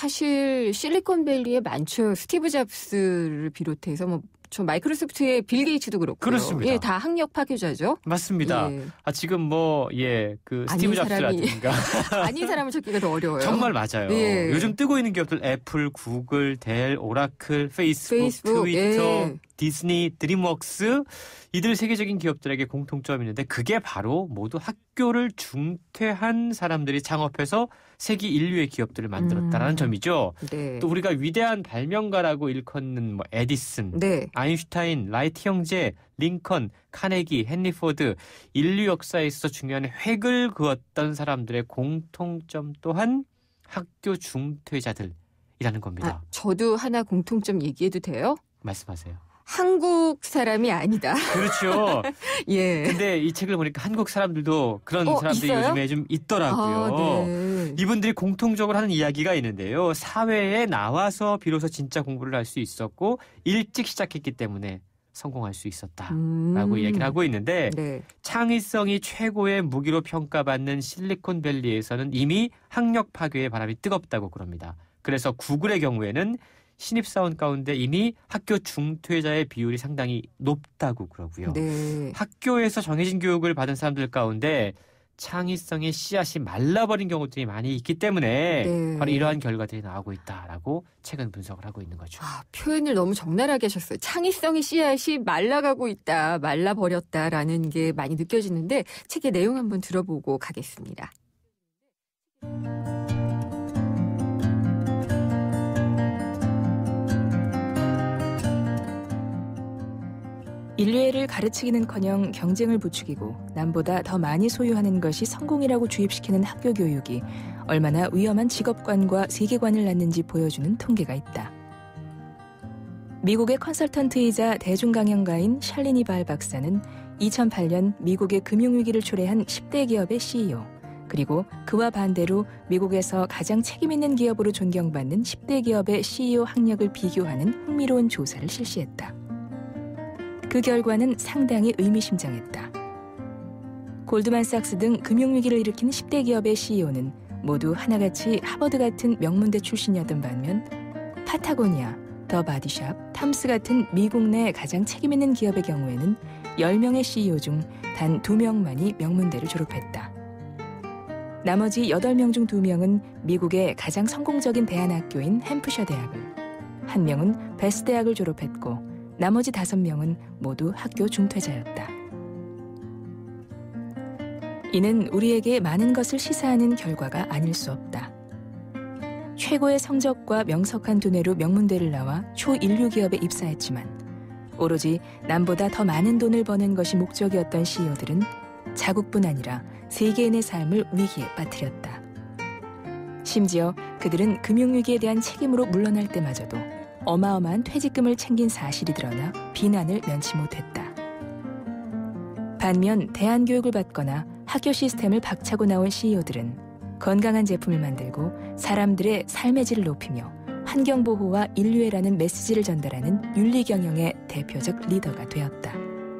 S2: 사실 실리콘밸리에 많죠. 스티브 잡스를 비롯해서 뭐 저 마이크로소프트의 빌 게이츠도 그렇고요.
S7: 그렇습니다.
S2: 예, 다 학력 파괴자죠.
S7: 맞습니다.
S2: 예.
S7: 아, 지금 뭐, 예, 그 스티브
S2: 아닌 사람이-
S7: 잡스라든가.
S2: 아닌 사람을 찾기가 더 어려워요.
S7: 정말 맞아요.
S2: 예.
S7: 요즘 뜨고 있는 기업들 애플, 구글, 델, 오라클, 페이스북,
S2: 페이스북,
S7: 트위터,
S2: 예.
S7: 디즈니, 드림웍스 이들 세계적인 기업들에게 공통점이 있는데 그게 바로 모두 학교를 중퇴한 사람들이 창업해서 세계 인류의 기업들을 만들었다는
S2: 음.
S7: 점이죠.
S2: 네.
S7: 또 우리가 위대한 발명가라고 일컫는 뭐 에디슨,
S2: 네.
S7: 아인슈타인, 라이트 형제, 링컨, 카네기, 헨리 포드, 인류 역사에 있어서 중요한 획을 그었던 사람들의 공통점 또한 학교 중퇴자들이라는 겁니다.
S2: 아, 저도 하나 공통점 얘기해도 돼요?
S7: 말씀하세요.
S2: 한국 사람이 아니다.
S7: 그렇죠.
S2: 예.
S7: 근데 이 책을 보니까 한국 사람들도 그런
S2: 어,
S7: 사람들이
S2: 있어요?
S7: 요즘에 좀 있더라고요.
S2: 아, 네.
S7: 이분들이 공통적으로 하는 이야기가 있는데요. 사회에 나와서 비로소 진짜 공부를 할 수 있었고 일찍 시작했기 때문에 성공할 수 있었다라고
S2: 음.
S7: 얘기를 하고 있는데
S2: 네.
S7: 창의성이 최고의 무기로 평가받는 실리콘밸리에서는 이미 학력 파괴의 바람이 뜨겁다고 그럽니다. 그래서 구글의 경우에는 신입사원 가운데 이미 학교 중퇴자의 비율이 상당히 높다고 그러고요.
S2: 네.
S7: 학교에서 정해진 교육을 받은 사람들 가운데 창의성의 씨앗이 말라버린 경우들이 많이 있기 때문에
S2: 네.
S7: 바로 이러한 결과들이 나오고 있다라고 최근 분석을 하고 있는 거죠.
S2: 아, 표현을 너무 적나라하게 하셨어요. 창의성의 씨앗이 말라가고 있다, 말라버렸다라는 게 많이 느껴지는데 책의 내용 한번 들어보고 가겠습니다.
S6: 인류애를 가르치기는커녕 경쟁을 부추기고 남보다 더 많이 소유하는 것이 성공이라고 주입시키는 학교 교육이 얼마나 위험한 직업관과 세계관을 낳는지 보여주는 통계가 있다. 미국의 컨설턴트이자 대중강연가인 샬리니 발 박사는 이천팔 년 미국의 금융위기를 초래한 십 대 기업의 씨이오, 그리고 그와 반대로 미국에서 가장 책임있는 기업으로 존경받는 십 대 기업의 씨이오 학력을 비교하는 흥미로운 조사를 실시했다. 그 결과는 상당히 의미심장했다. 골드만삭스 등 금융위기를 일으킨 십 대 기업의 씨이오는 모두 하나같이 하버드 같은 명문대 출신이었던 반면 파타고니아, 더 바디샵, 탐스 같은 미국 내 가장 책임있는 기업의 경우에는 열 명의 씨이오 중 단 두 명만이 명문대를 졸업했다. 나머지 여덟 명 중 두 명은 미국의 가장 성공적인 대안학교인 햄프셔 대학을, 한 명은 베스 대학을 졸업했고 나머지 다섯 명은 모두 학교 중퇴자였다. 이는 우리에게 많은 것을 시사하는 결과가 아닐 수 없다. 최고의 성적과 명석한 두뇌로 명문대를 나와 초인류 기업에 입사했지만 오로지 남보다 더 많은 돈을 버는 것이 목적이었던 씨이오들은 자국뿐 아니라 세계인의 삶을 위기에 빠뜨렸다. 심지어 그들은 금융위기에 대한 책임으로 물러날 때마저도 어마어마한 퇴직금을 챙긴 사실이 드러나 비난을 면치 못했다. 반면 대안교육을 받거나 학교 시스템을 박차고 나온 씨이오들은 건강한 제품을 만들고 사람들의 삶의 질을 높이며 환경보호와 인류애라는 메시지를 전달하는 윤리경영의 대표적 리더가 되었다.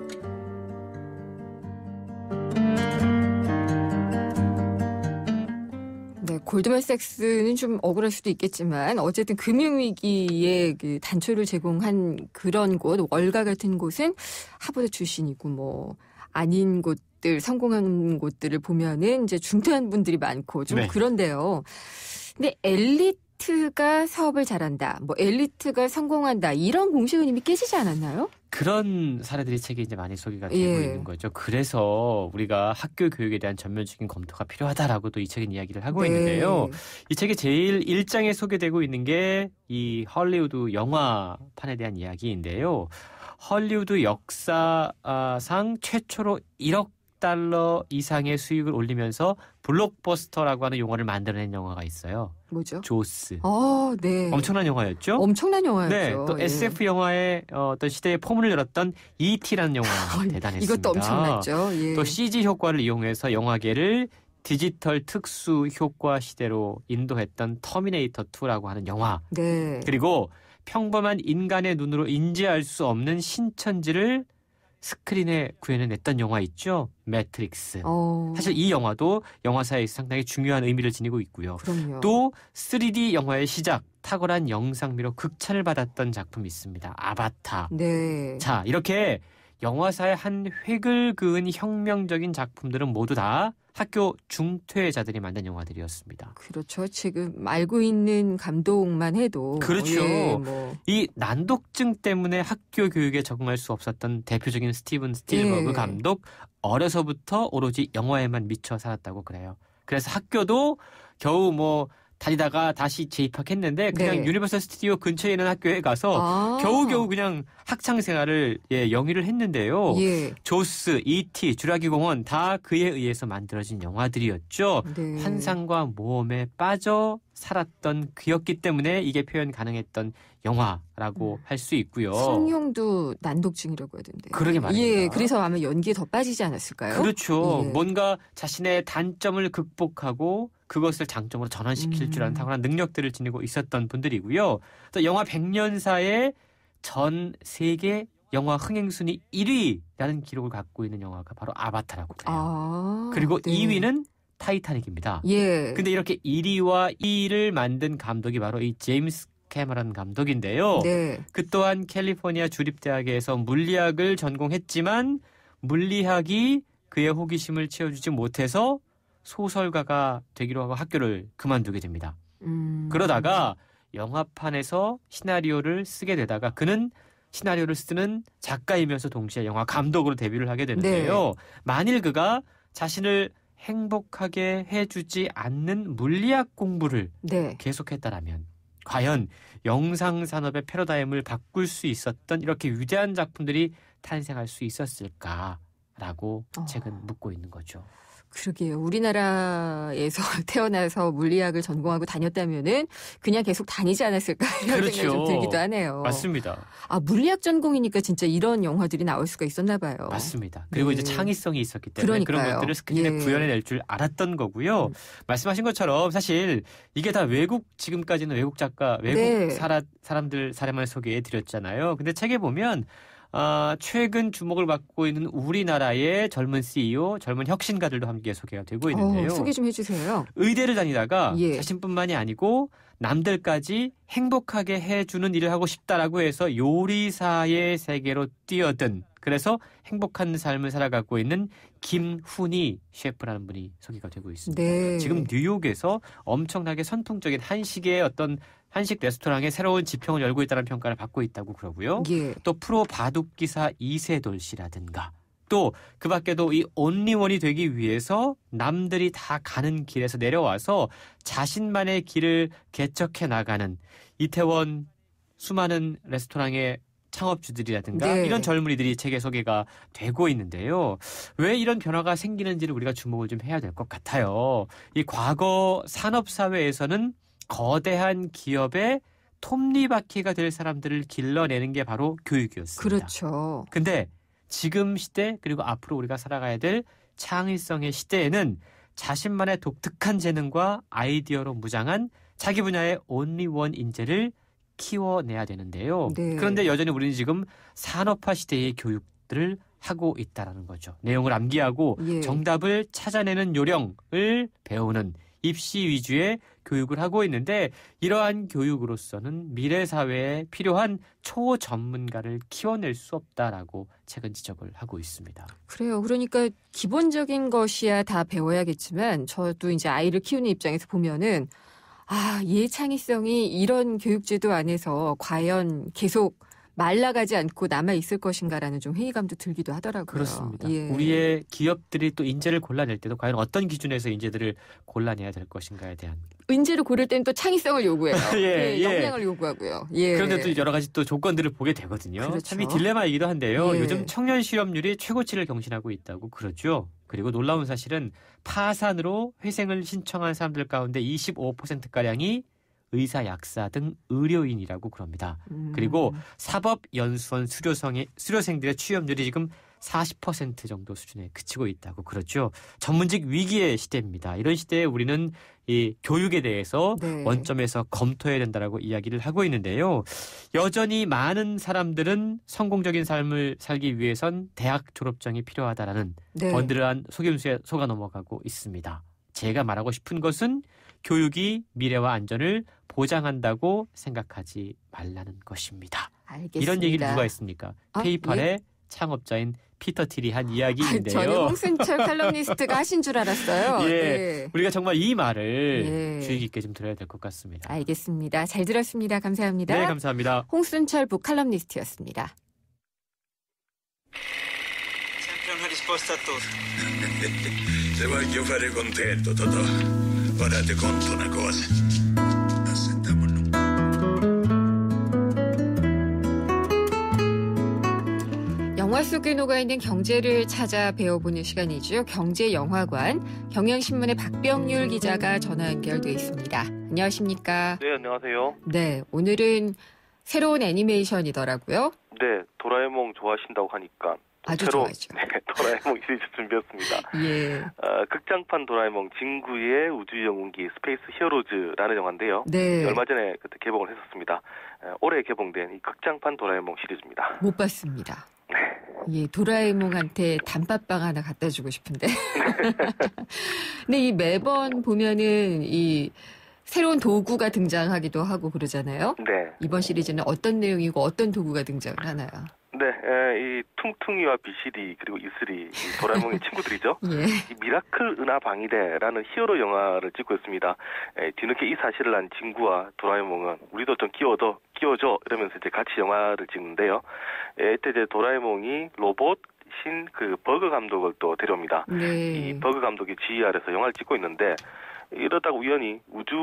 S2: 네, 골드만삭스는 좀 억울할 수도 있겠지만 어쨌든 금융위기에 그 단초를 제공한 그런 곳, 월가 같은 곳은 하버드 출신이고 뭐 아닌 곳들, 성공한 곳들을 보면은 이제 중퇴한 분들이 많고 좀
S7: 네.
S2: 그런데요. 근데 엘리트가 사업을 잘한다, 뭐 엘리트가 성공한다, 이런 공식은 이미 깨지지 않았나요?
S7: 그런 사례들이 책에 이제 많이 소개가 되고
S2: 예.
S7: 있는 거죠. 그래서 우리가 학교 교육에 대한 전면적인 검토가 필요하다라고 또 이 책은 이야기를 하고
S2: 네.
S7: 있는데요. 이 책의 제일 일 장에 소개되고 있는 게 이 헐리우드 영화판에 대한 이야기인데요. 헐리우드 역사상 최초로 일억 달러 이상의 수익을 올리면서 블록버스터라고 하는 용어를 만들어낸 영화가 있어요.
S2: 뭐죠?
S7: 조스.
S2: 아, 네.
S7: 엄청난 영화였죠?
S2: 엄청난 영화였죠.
S7: 네, 또
S2: 예.
S7: 에스에프 영화의 어떤 시대의 포문을 열었던 이티라는 영화 대단했습니다.
S2: 이것도 엄청났죠. 예.
S7: 또 씨지 효과를 이용해서 영화계를 디지털 특수 효과 시대로 인도했던 터미네이터 투라고 하는 영화.
S2: 네.
S7: 그리고 평범한 인간의 눈으로 인지할 수 없는 신천지를 스크린에 구현해냈던 영화 있죠? 매트릭스.
S2: 어,
S7: 사실 이 영화도 영화사에 상당히 중요한 의미를 지니고 있고요.
S2: 그럼요.
S7: 또 쓰리디 영화의 시작, 탁월한 영상미로 극찬을 받았던 작품이 있습니다. 아바타.
S2: 네.
S7: 자, 이렇게 영화사의 한 획을 그은 혁명적인 작품들은 모두 다 학교 중퇴자들이 만든 영화들이었습니다.
S2: 그렇죠. 지금 알고 있는 감독만 해도
S7: 그렇죠.
S2: 예, 뭐.
S7: 이 난독증 때문에 학교 교육에 적응할 수 없었던 대표적인 스티븐 스필버그
S2: 예.
S7: 감독, 어려서부터 오로지 영화에만 미쳐 살았다고 그래요. 그래서 학교도 겨우 뭐 다니다가 다시 재입학했는데 그냥
S2: 네.
S7: 유니버설 스튜디오 근처에 있는 학교에 가서
S2: 아.
S7: 겨우겨우 그냥 학창 생활을 예, 영위를 했는데요.
S2: 예.
S7: 조스, 이티, 주라기 공원 다 그에 의해서 만들어진 영화들이었죠.
S2: 네.
S7: 환상과 모험에 빠져 살았던 그였기 때문에 이게 표현 가능했던 영화라고
S2: 음.
S7: 할 수 있고요.
S2: 성룡도 난독증이라고 하던데.
S7: 그러게 말입니다.
S2: 예, 그래서 아마 연기에 더 빠지지 않았을까요?
S7: 그렇죠.
S2: 예.
S7: 뭔가 자신의 단점을 극복하고 그것을 장점으로 전환시킬
S2: 음.
S7: 줄 아는 탁월한 능력들을 지니고 있었던 분들이고요. 또 영화 백년사의 전 세계 영화 흥행순위 일 위라는 기록을 갖고 있는 영화가 바로 아바타라고 그래요.
S2: 아,
S7: 그리고
S2: 네.
S7: 이 위는 타이타닉입니다.
S2: 예.
S7: 근데 이렇게 일 위와 이 위를 만든 감독이 바로 이 제임스 캐머런 감독인데요.
S2: 네.
S7: 그 또한 캘리포니아 주립대학에서 물리학을 전공했지만 물리학이 그의 호기심을 채워주지 못해서 소설가가 되기로 하고 학교를 그만두게 됩니다.
S2: 음.
S7: 그러다가 영화판에서 시나리오를 쓰게 되다가 그는 시나리오를 쓰는 작가이면서 동시에 영화 감독으로 데뷔를 하게 되는데요.
S2: 네.
S7: 만일 그가 자신을 행복하게 해주지 않는 물리학 공부를
S2: 네.
S7: 계속했다라면 과연 영상산업의 패러다임을 바꿀 수 있었던 이렇게 위대한 작품들이 탄생할 수 있었을까라고
S2: 어.
S7: 책은 묻고 있는 거죠.
S2: 그러게요. 우리나라에서 태어나서 물리학을 전공하고 다녔다면은 그냥 계속 다니지 않았을까 이런
S7: 그렇죠.
S2: 생각이 좀 들기도 하네요.
S7: 맞습니다.
S2: 아, 물리학 전공이니까 진짜 이런 영화들이 나올 수가 있었나 봐요.
S7: 맞습니다. 그리고
S2: 네.
S7: 이제 창의성이 있었기 때문에 그런
S2: 그러니까요.
S7: 것들을 스크린에
S2: 예.
S7: 구현해낼 줄 알았던 거고요.
S2: 음.
S7: 말씀하신 것처럼 사실 이게 다 외국 지금까지는 외국 작가, 외국
S2: 네.
S7: 사라, 사람들 사례만 소개해드렸잖아요. 근데 책에 보면 아, 최근 주목을 받고 있는 우리나라의 젊은 씨이오, 젊은 혁신가들도 함께 소개가 되고 있는데요.
S2: 어, 소개 좀 해주세요.
S7: 의대를 다니다가
S2: 예.
S7: 자신뿐만이 아니고 남들까지 행복하게 해주는 일을 하고 싶다라고 해서 요리사의 세계로 뛰어든 그래서 행복한 삶을 살아가고 있는 김훈이 셰프라는 분이 소개가 되고 있습니다.
S2: 네.
S7: 지금 뉴욕에서 엄청나게 선풍적인 한식의 어떤 한식 레스토랑의 새로운 지평을 열고 있다는 평가를 받고 있다고 그러고요.
S2: 예.
S7: 또 프로 바둑기사 이세돌 씨라든가 또 그 밖에도 이 온리원이 되기 위해서 남들이 다 가는 길에서 내려와서 자신만의 길을 개척해 나가는 이태원 수많은 레스토랑의 창업주들이라든가
S2: 네.
S7: 이런 젊은이들이 책에 소개가 되고 있는데요. 왜 이런 변화가 생기는지를 우리가 주목을 좀 해야 될 것 같아요. 이 과거 산업사회에서는 거대한 기업의 톱니바퀴가 될 사람들을 길러내는 게 바로 교육이었습니다.
S2: 그렇죠.
S7: 근데 지금 시대 그리고 앞으로 우리가 살아가야 될 창의성의 시대에는 자신만의 독특한 재능과 아이디어로 무장한 자기 분야의 온리원 인재를 키워내야 되는데요.
S2: 네.
S7: 그런데 여전히 우리는 지금 산업화 시대의 교육들을 하고 있다는 거죠. 내용을 암기하고
S2: 예.
S7: 정답을 찾아내는 요령을 배우는 입시 위주의 교육을 하고 있는데 이러한 교육으로서는 미래 사회에 필요한 초전문가를 키워낼 수 없다라고 책은 지적을 하고 있습니다.
S2: 그래요. 그러니까 기본적인 것이야 다 배워야겠지만 저도 이제 아이를 키우는 입장에서 보면은 아, 얘 창의성이 이런 교육제도 안에서 과연 계속 말라가지 않고 남아 있을 것인가라는 좀 회의감도 들기도 하더라고요.
S7: 그렇습니다.
S2: 예.
S7: 우리의 기업들이 또 인재를 골라낼 때도 과연 어떤 기준에서 인재들을 골라내야 될 것인가에 대한
S2: 인재를 고를 때는 또 창의성을 요구해요.
S7: 예,
S2: 예,
S7: 예.
S2: 역량을 요구하고요. 예.
S7: 그런데 또 여러 가지 또 조건들을 보게 되거든요.
S2: 그렇죠.
S7: 참 이 딜레마이기도 한데요.
S2: 예.
S7: 요즘 청년 실업률이 최고치를 경신하고 있다고 그러죠. 그리고 놀라운 사실은 파산으로 회생을 신청한 사람들 가운데 이십오 퍼센트가량이 의사, 약사 등 의료인이라고 그럽니다.
S2: 음.
S7: 그리고 사법연수원 수료생의, 수료생들의 취업률이 지금 사십 퍼센트 정도 수준에 그치고 있다고 그러죠. 전문직 위기의 시대입니다. 이런 시대에 우리는 이 교육에 대해서
S2: 네.
S7: 원점에서 검토해야 된다라고 이야기를 하고 있는데요. 여전히 많은 사람들은 성공적인 삶을 살기 위해선 대학 졸업장이 필요하다라는
S2: 네.
S7: 번들한 속임수에 속아 넘어가고 있습니다. 제가 말하고 싶은 것은 교육이 미래와 안전을 보장한다고 생각하지 말라는 것입니다.
S2: 알겠습니다.
S7: 이런 얘기를 누가 했습니까?
S2: 아,
S7: 페이팔의
S2: 예?
S7: 창업자인 피터 틸이 한
S2: 아,
S7: 이야기인데요.
S2: 저는 홍순철 칼럼니스트가 하신 줄 알았어요.
S7: 예,
S2: 네.
S7: 우리가 정말 이 말을
S2: 예.
S7: 주의 깊게 좀 들어야 될 것 같습니다.
S2: 알겠습니다. 잘 들었습니다. 감사합니다.
S7: 네, 감사합니다.
S2: 홍순철 북칼럼니스트였습니다.
S8: Sempre una risposta a tutto.
S9: Se voglio fare contento, Totò, ora ti conto una cosa.
S2: 영화 속에 녹아있는 경제를 찾아 배워보는 시간이죠. 경제영화관, 경향신문의 박병률 기자가 전화 연결돼 있습니다. 안녕하십니까?
S9: 네, 안녕하세요.
S2: 네, 오늘은 새로운 애니메이션이더라고요.
S9: 네, 도라에몽 좋아하신다고 하니까
S2: 아주
S9: 새로운,
S2: 좋아하죠.
S9: 네, 도라에몽 시리즈 준비했습니다.
S2: 예.
S9: 어, 극장판 도라에몽 진구의 우주영웅기 스페이스 히어로즈라는 영화인데요.
S2: 네.
S9: 얼마 전에 그때 개봉을 했었습니다. 어, 올해 개봉된 이 극장판 도라에몽 시리즈입니다.
S2: 못 봤습니다.
S9: 네.
S2: 예, 도라에몽한테 단팥빵 하나 갖다 주고 싶은데. 근데 이 매번 보면은 이 새로운 도구가 등장하기도 하고 그러잖아요.
S9: 네.
S2: 이번 시리즈는 어떤 내용이고 어떤 도구가 등장을 하나요?
S9: 네, 에, 이 퉁퉁이와 비실이 그리고 이슬이 이 도라에몽의 친구들이죠.
S2: 예.
S9: 이 미라클 은하방위대라는 히어로 영화를 찍고 있습니다. 에, 뒤늦게 이 사실을 안 친구와 도라에몽은 우리도 좀 끼워줘, 끼워줘 이러면서 이제 같이 영화를 찍는데요. 에, 이때 이제 도라에몽이 로봇 신 그 버그 감독을 또 데려옵니다.
S2: 네.
S9: 이 버그 감독의 지휘 아래서 영화를 찍고 있는데 이러다가 우연히 우주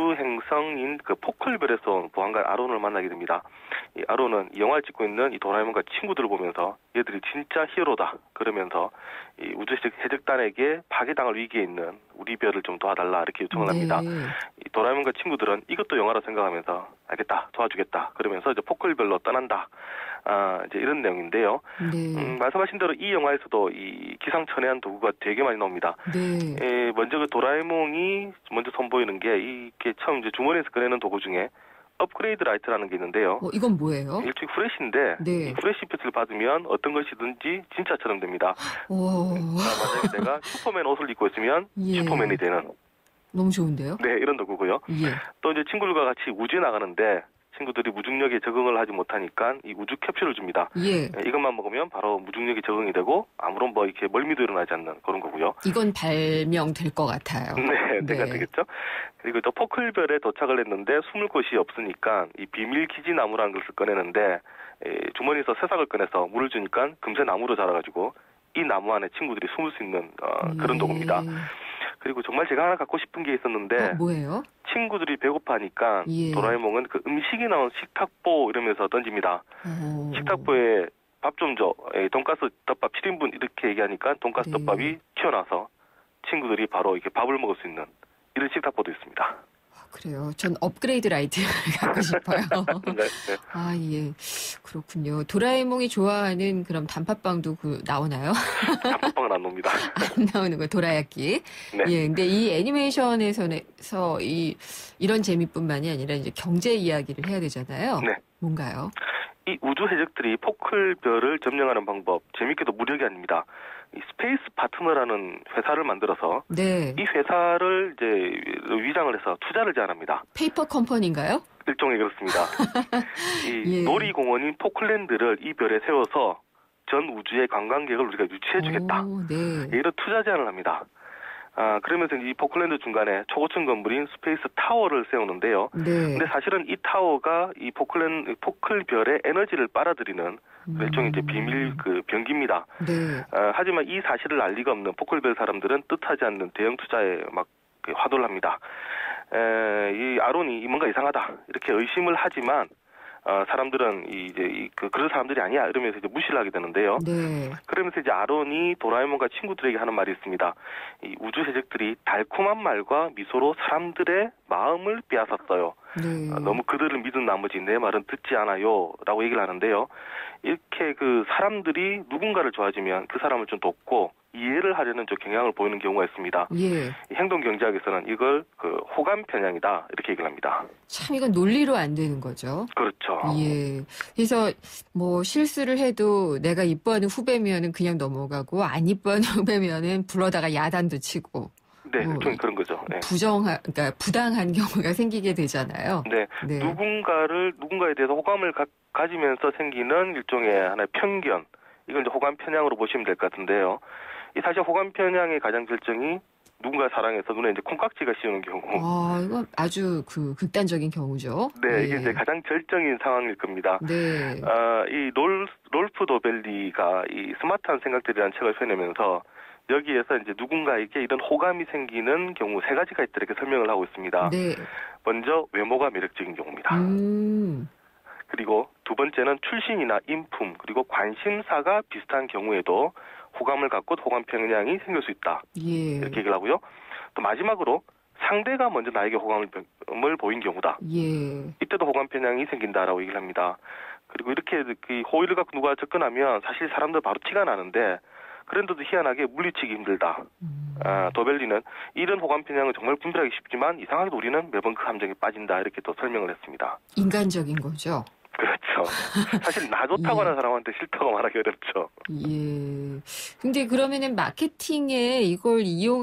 S9: 행성인 그 포클별에서 온 보안관 아론을 만나게 됩니다. 이 아론은 이 영화를 찍고 있는 이 도라에몽과 친구들을 보면서 얘들이 진짜 히어로다 그러면서 이 우주 해적단에게 파괴당할 위기에 있는 우리 별을 좀 도와달라 이렇게 요청을 합니다.
S2: 네.
S9: 이 도라에몽과 친구들은 이것도 영화라 생각하면서 알겠다 도와주겠다 그러면서 이제 포클별로 떠난다. 아, 이제 이런 내용인데요.
S2: 네.
S9: 음, 말씀하신 대로 이 영화에서도 이 기상천외한 도구가 되게 많이 나옵니다.
S2: 네.
S9: 에, 먼저 그 도라에몽이 먼저 선보이는 게 이게 처음 이제 주머니에서 꺼내는 도구 중에 업그레이드 라이트라는 게 있는데요.
S2: 어, 이건 뭐예요?
S9: 일종의 후레쉬인데
S2: 네.
S9: 이 후레쉬 빛을 받으면 어떤 것이든지 진짜처럼 됩니다.
S2: 오.
S9: 만약에 내가 슈퍼맨 옷을 입고 있으면
S2: 예.
S9: 슈퍼맨이 되는
S2: 너무 좋은데요?
S9: 네 이런 도구고요.
S2: 예.
S9: 또 이제 친구들과 같이 우주에 나가는데 친구들이 무중력에 적응을 하지 못하니까 이 우주 캡슐을 줍니다.
S2: 예.
S9: 이것만 먹으면 바로 무중력에 적응이 되고 아무런 뭐 이렇게 멀미도 일어나지 않는 그런 거고요.
S2: 이건 발명될 것 같아요.
S9: 네,
S2: 네.
S9: 내가 되겠죠. 그리고 또 포클별에 도착을 했는데 숨을 곳이 없으니까 이 비밀 기지 나무라는 것을 꺼내는데 에, 주머니에서 새싹을 꺼내서 물을 주니까 금세 나무로 자라가지고 이 나무 안에 친구들이 숨을 수 있는 어, 그런
S2: 예.
S9: 도구입니다. 그리고 정말 제가 하나 갖고 싶은 게 있었는데
S2: 어, 뭐예요?
S9: 친구들이 배고파하니까
S2: 예.
S9: 도라에몽은 그 음식이 나온 식탁보 이러면서 던집니다.
S2: 오.
S9: 식탁보에 밥 좀 줘. 에, 돈가스 덮밥 칠 인분 이렇게 얘기하니까 돈가스
S2: 네.
S9: 덮밥이 튀어나와서 친구들이 바로 이렇게 밥을 먹을 수 있는 이런 식탁보도 있습니다.
S2: 아, 그래요. 전 업그레이드 라이트를 갖고 싶어요.
S9: 네, 네.
S2: 아, 예. 그렇군요. 도라에몽이 좋아하는 그럼 단팥빵도 그 나오나요?
S9: 단팥빵은 안 놉니다.
S2: 안 나오는 거 도라야끼.
S9: 네.
S2: 예. 근데 이 애니메이션에서 이 이런 재미뿐만이 아니라 이제 경제 이야기를 해야 되잖아요.
S9: 네.
S2: 뭔가요?
S9: 이 우주 해적들이 포클별을 점령하는 방법 재밌게도 무력이 아닙니다. 이 스페이스 파트너라는 회사를 만들어서
S2: 네.
S9: 이 회사를 이제 위장을 해서 투자를 제안합니다.
S2: 페이퍼 컴퍼니인가요?
S9: 일종의 그렇습니다. 이
S2: 예.
S9: 놀이공원인 포클랜드를 이 별에 세워서 전 우주의 관광객을 우리가 유치해주겠다.
S2: 오, 네.
S9: 이런 투자 제안을 합니다. 아, 그러면서 이 포클랜드 중간에 초고층 건물인 스페이스 타워를 세우는데요.
S2: 네.
S9: 근데 사실은 이 타워가 이 포클랜 포클별의 에너지를 빨아들이는 일종의 이제 비밀 그 병기입니다.
S2: 네.
S9: 아, 하지만 이 사실을 알 리가 없는 포클별 사람들은 뜻하지 않는 대형 투자에 막 화도를 합니다. 에, 이 아론이 뭔가 이상하다 이렇게 의심을 하지만 어, 사람들은 이, 이제 이, 그 그런 사람들이 아니야 이러면서 이제 무시를 하게 되는데요.
S2: 네.
S9: 그러면서 이제 아론이 도라에몽과 친구들에게 하는 말이 있습니다. 이 우주 해적들이 달콤한 말과 미소로 사람들의 마음을 빼앗았어요.
S2: 네.
S9: 어, 너무 그들을 믿은 나머지 내 말은 듣지 않아요라고 얘기를 하는데요. 이렇게 그 사람들이 누군가를 좋아지면 그 사람을 좀 돕고 이해를 하려는 좀 경향을 보이는 경우가 있습니다.
S2: 예.
S9: 행동 경제학에서는 이걸 그 호감 편향이다 이렇게 얘기를 합니다.
S2: 참 이건 논리로 안 되는 거죠.
S9: 그렇죠.
S2: 예. 그래서 뭐 실수를 해도 내가 이뻐하는 후배면은 그냥 넘어가고 안 이뻐하는 후배면은 불러다가 야단도 치고.
S9: 네,
S2: 뭐
S9: 좀 그런 거죠. 네.
S2: 부정한, 그러니까 부당한 경우가 생기게 되잖아요.
S9: 네.
S2: 네.
S9: 누군가를 누군가에 대해서 호감을 가, 가지면서 생기는 일종의 하나의 편견. 이걸 이제 호감 편향으로 보시면 될 것 같은데요. 이 사실 호감 편향의 가장 절정이 누군가 사랑해서 눈에 이제 콩깍지가 씌우는 경우.
S2: 아, 이건 아주 그 극단적인 경우죠.
S9: 네,
S2: 예.
S9: 이게 이제 가장 절정인 상황일 겁니다.
S2: 네.
S9: 아, 이 롤, 롤프 도벨리가 이 스마트한 생각들이라는 책을 펴내면서 여기에서 이제 누군가에게 이런 호감이 생기는 경우 세 가지가 있다 이렇게 설명을 하고 있습니다.
S2: 네.
S9: 먼저 외모가 매력적인 경우입니다.
S2: 음.
S9: 그리고 두 번째는 출신이나 인품 그리고 관심사가 비슷한 경우에도 호감을 갖고 호감 편향이 생길 수 있다.
S2: 예.
S9: 이렇게 얘기를 하고요. 또 마지막으로 상대가 먼저 나에게 호감을 보인 경우다.
S2: 예.
S9: 이때도 호감 편향이 생긴다라고 얘기를 합니다. 그리고 이렇게 그 호의를 갖고 누가 접근하면 사실 사람들 바로 티가 나는데 그런데도 희한하게 물리치기 힘들다.
S2: 음.
S9: 아, 도벨리는 이런 호감 편향은 정말 분별하기 쉽지만 이상하게도 우리는 매번 그 함정에 빠진다. 이렇게 또 설명을 했습니다.
S2: 인간적인 거죠.
S9: 그렇죠. 사실 나 좋다고
S2: 예.
S9: 하는 사람한테 싫다고 말하기 어렵죠.
S2: 예. 근데 그러면은 마케팅에 이걸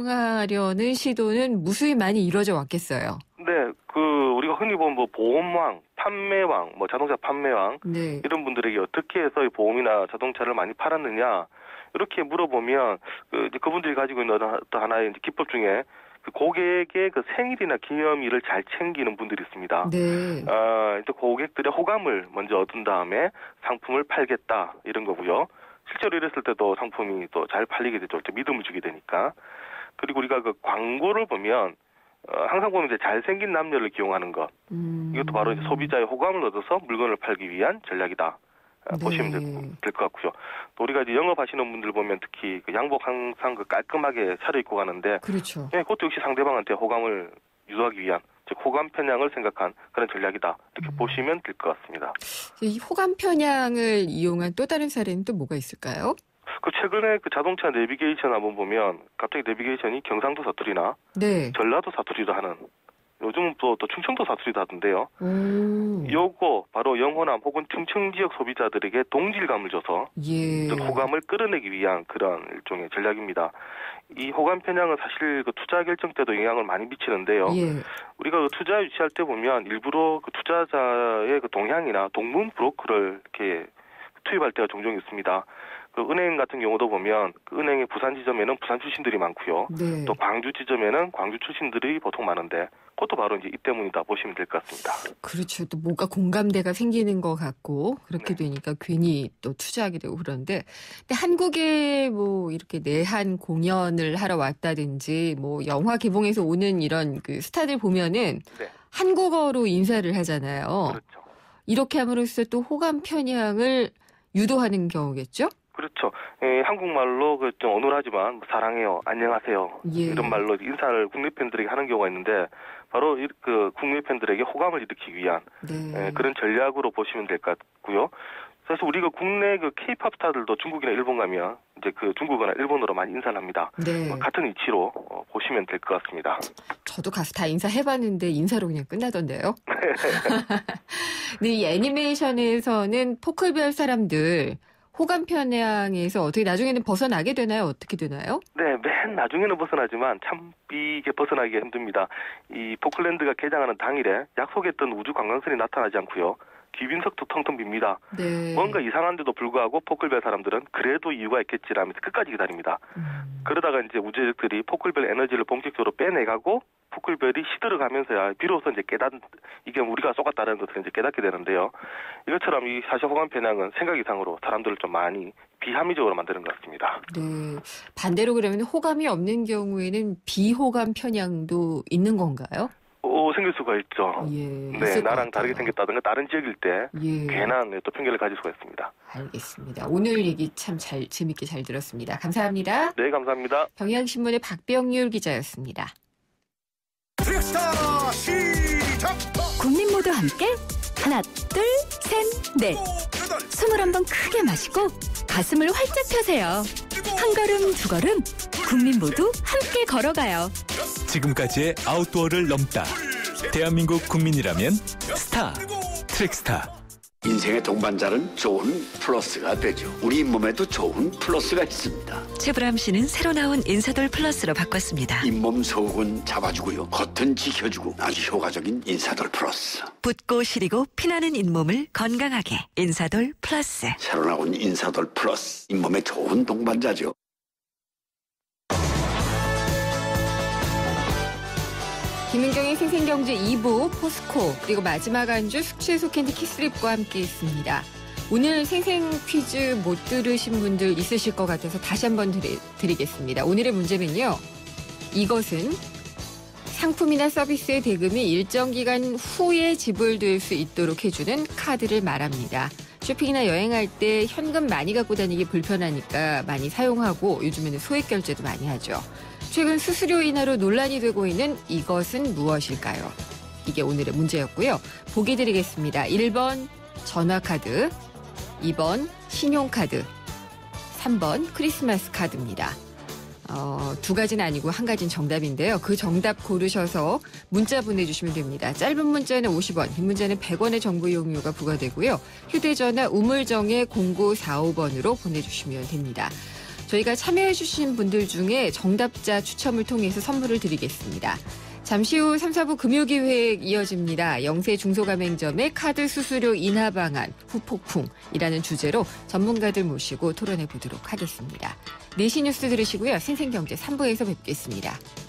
S2: 이용하려는 시도는 무수히 많이 이루어져 왔겠어요.
S9: 네, 그 우리가 흔히 보면 뭐 보험왕, 판매왕, 뭐 자동차 판매왕
S2: 네.
S9: 이런 분들에게 어떻게 해서 이 보험이나 자동차를 많이 팔았느냐 이렇게 물어보면 그 이제 그분들이 가지고 있는 어떤 하나의 이제 기법 중에 그 고객의 그 생일이나 기념일을 잘 챙기는 분들이 있습니다.
S2: 네.
S9: 어, 이제 고객들의 호감을 먼저 얻은 다음에 상품을 팔겠다 이런 거고요. 실제로 이랬을 때도 상품이 또 잘 팔리게 되죠. 믿음을 주게 되니까. 그리고 우리가 그 광고를 보면 어, 항상 보면 이제 잘생긴 남녀를 기용하는 것.
S2: 음.
S9: 이것도 바로 이제 소비자의 호감을 얻어서 물건을 팔기 위한 전략이다. 네. 보시면 될 것 같고요. 또 우리가 이제 영업하시는 분들 보면 특히 그 양복 항상 그 깔끔하게 차려입고 가는데,
S2: 그렇죠.
S9: 네, 그것도 역시 상대방한테 호감을 유도하기 위한 즉 호감 편향을 생각한 그런 전략이다. 이렇게 음. 보시면 될 것 같습니다.
S2: 이 호감 편향을 이용한 또 다른 사례는 또 뭐가 있을까요?
S9: 그 최근에 그 자동차 내비게이션 한번 보면 갑자기 내비게이션이 경상도 사투리나
S2: 네.
S9: 전라도 사투리로 하는. 요즘은 또, 또 충청도 사투리도 하던데요.
S2: 오.
S9: 요거 바로 영호남 혹은 충청 지역 소비자들에게 동질감을 줘서
S2: 예.
S9: 즉 호감을 끌어내기 위한 그런 일종의 전략입니다. 이 호감 편향은 사실 그 투자 결정 때도 영향을 많이 미치는데요.
S2: 예.
S9: 우리가 그 투자 유치할 때 보면 일부러 그 투자자의 그 동향이나 동문 브로커를 이렇게 투입할 때가 종종 있습니다. 그 은행 같은 경우도 보면 그 은행의 부산 지점에는 부산 출신들이 많고요.
S2: 네.
S9: 또 광주 지점에는 광주 출신들이 보통 많은데 그것도 바로 이제 이 때문이다 보시면 될 것 같습니다.
S2: 그렇죠. 또 뭔가 공감대가 생기는 것 같고 그렇게
S9: 네.
S2: 되니까 괜히 또 투자하게 되고 그런데 근데 한국에 뭐 이렇게 내한 공연을 하러 왔다든지 뭐 영화 개봉해서 오는 이런 그 스타들 보면은
S9: 네.
S2: 한국어로 인사를 하잖아요.
S9: 그렇죠.
S2: 이렇게 함으로써 또 호감 편향을 유도하는 경우겠죠?
S9: 그렇죠. 예, 한국말로 그 좀 어눌하지만 사랑해요, 안녕하세요
S2: 예.
S9: 이런 말로 인사를 국내 팬들에게 하는 경우가 있는데 바로 이, 그 국내 팬들에게 호감을 일으키기 위한
S2: 네.
S9: 예, 그런 전략으로 보시면 될 것 같고요. 사실 우리가 국내 그 K-팝 스타들도 중국이나 일본 가면 이제 그 중국어나 일본어로 많이 인사를 합니다.
S2: 네.
S9: 뭐 같은 이치로 어, 보시면 될 것 같습니다.
S2: 저도 가서 다 인사해봤는데 인사로 그냥 끝나던데요. 근데 이 애니메이션에서는 포클별 사람들 호감 편향에서 어떻게 나중에는 벗어나게 되나요? 어떻게 되나요?
S9: 네, 맨 나중에는 벗어나지만 참 이게 벗어나기가 힘듭니다. 이 포클랜드가 개장하는 당일에 약속했던 우주 관광선이 나타나지 않고요. 귀빈석도 텅텅 빕니다.
S2: 네.
S9: 뭔가 이상한데도 불구하고 포클별 사람들은 그래도 이유가 있겠지라면서 끝까지 기다립니다.
S2: 음.
S9: 그러다가 이제 우주족들이 포클별 에너지를 본격적으로 빼내가고 포클별이 시들어가면서야 비로소 이제 깨닫 이게 우리가 쏘갔다는 것을 이제 깨닫게 되는데요. 이것처럼 이 사실 호감 편향은 생각 이상으로 사람들을 좀 많이 비합리적으로 만드는 것 같습니다.
S2: 네. 반대로 그러면 호감이 없는 경우에는 비호감 편향도 있는 건가요?
S9: 오, 생길 수가 있죠.
S2: 예.
S9: 네, 나랑 다르게 생겼다든가 다른 지역일 때
S2: 예.
S9: 괜한 또 편견을 가질 수가 있습니다.
S2: 알겠습니다. 오늘 얘기 참 잘 재밌게 잘 들었습니다. 감사합니다.
S9: 네, 감사합니다.
S2: 경향신문의 박병률 기자였습니다.
S10: 트릭스타 시작!
S1: 국민 모두 함께 하나, 둘, 셋, 넷. 숨을 한번 크게 마시고 가슴을 활짝 펴세요. 한 걸음, 두 걸음, 국민 모두 함께 걸어가요.
S10: 지금까지의 아웃도어를 넘다. 대한민국 국민이라면 스타, 트릭스타.
S11: 인생의 동반자는 좋은 플러스가 되죠. 우리 몸에도 좋은 플러스가 있습니다.
S12: 최불암 씨는 새로 나온 인사돌 플러스로 바꿨습니다.
S11: 잇몸 속은 잡아주고요. 겉은 지켜주고 아주 효과적인 인사돌 플러스.
S12: 붓고 시리고 피나는 잇몸을 건강하게 인사돌 플러스.
S11: 새로 나온 인사돌 플러스. 잇몸에 좋은 동반자죠.
S2: 김은경의 생생경제 이 부 포스코 그리고 마지막 안주 숙취해소 캔디 키스립과 함께했습니다. 오늘 생생 퀴즈 못 들으신 분들 있으실 것 같아서 다시 한번 드리, 드리겠습니다. 오늘의 문제는요. 이것은 상품이나 서비스의 대금이 일정 기간 후에 지불될 수 있도록 해주는 카드를 말합니다. 쇼핑이나 여행할 때 현금 많이 갖고 다니기 불편하니까 많이 사용하고 요즘에는 소액 결제도 많이 하죠. 최근 수수료 인하로 논란이 되고 있는 이것은 무엇일까요? 이게 오늘의 문제였고요. 보기 드리겠습니다. 일 번 전화카드, 이 번 신용카드, 삼 번 크리스마스 카드입니다. 어, 두 가지는 아니고 한 가지는 정답인데요. 그 정답 고르셔서 문자 보내주시면 됩니다. 짧은 문자는 오십 원, 긴 문자는 백 원의 정보 이용료가 부과되고요. 휴대전화 우물정에 공구사오 번으로 보내주시면 됩니다. 저희가 참여해주신 분들 중에 정답자 추첨을 통해서 선물을 드리겠습니다. 잠시 후 삼, 사 부 금요기획 이어집니다. 영세 중소가맹점의 카드 수수료 인하 방안 후폭풍이라는 주제로 전문가들 모시고 토론해 보도록 하겠습니다. 네 시 뉴스 들으시고요. 생생경제 삼 부에서 뵙겠습니다.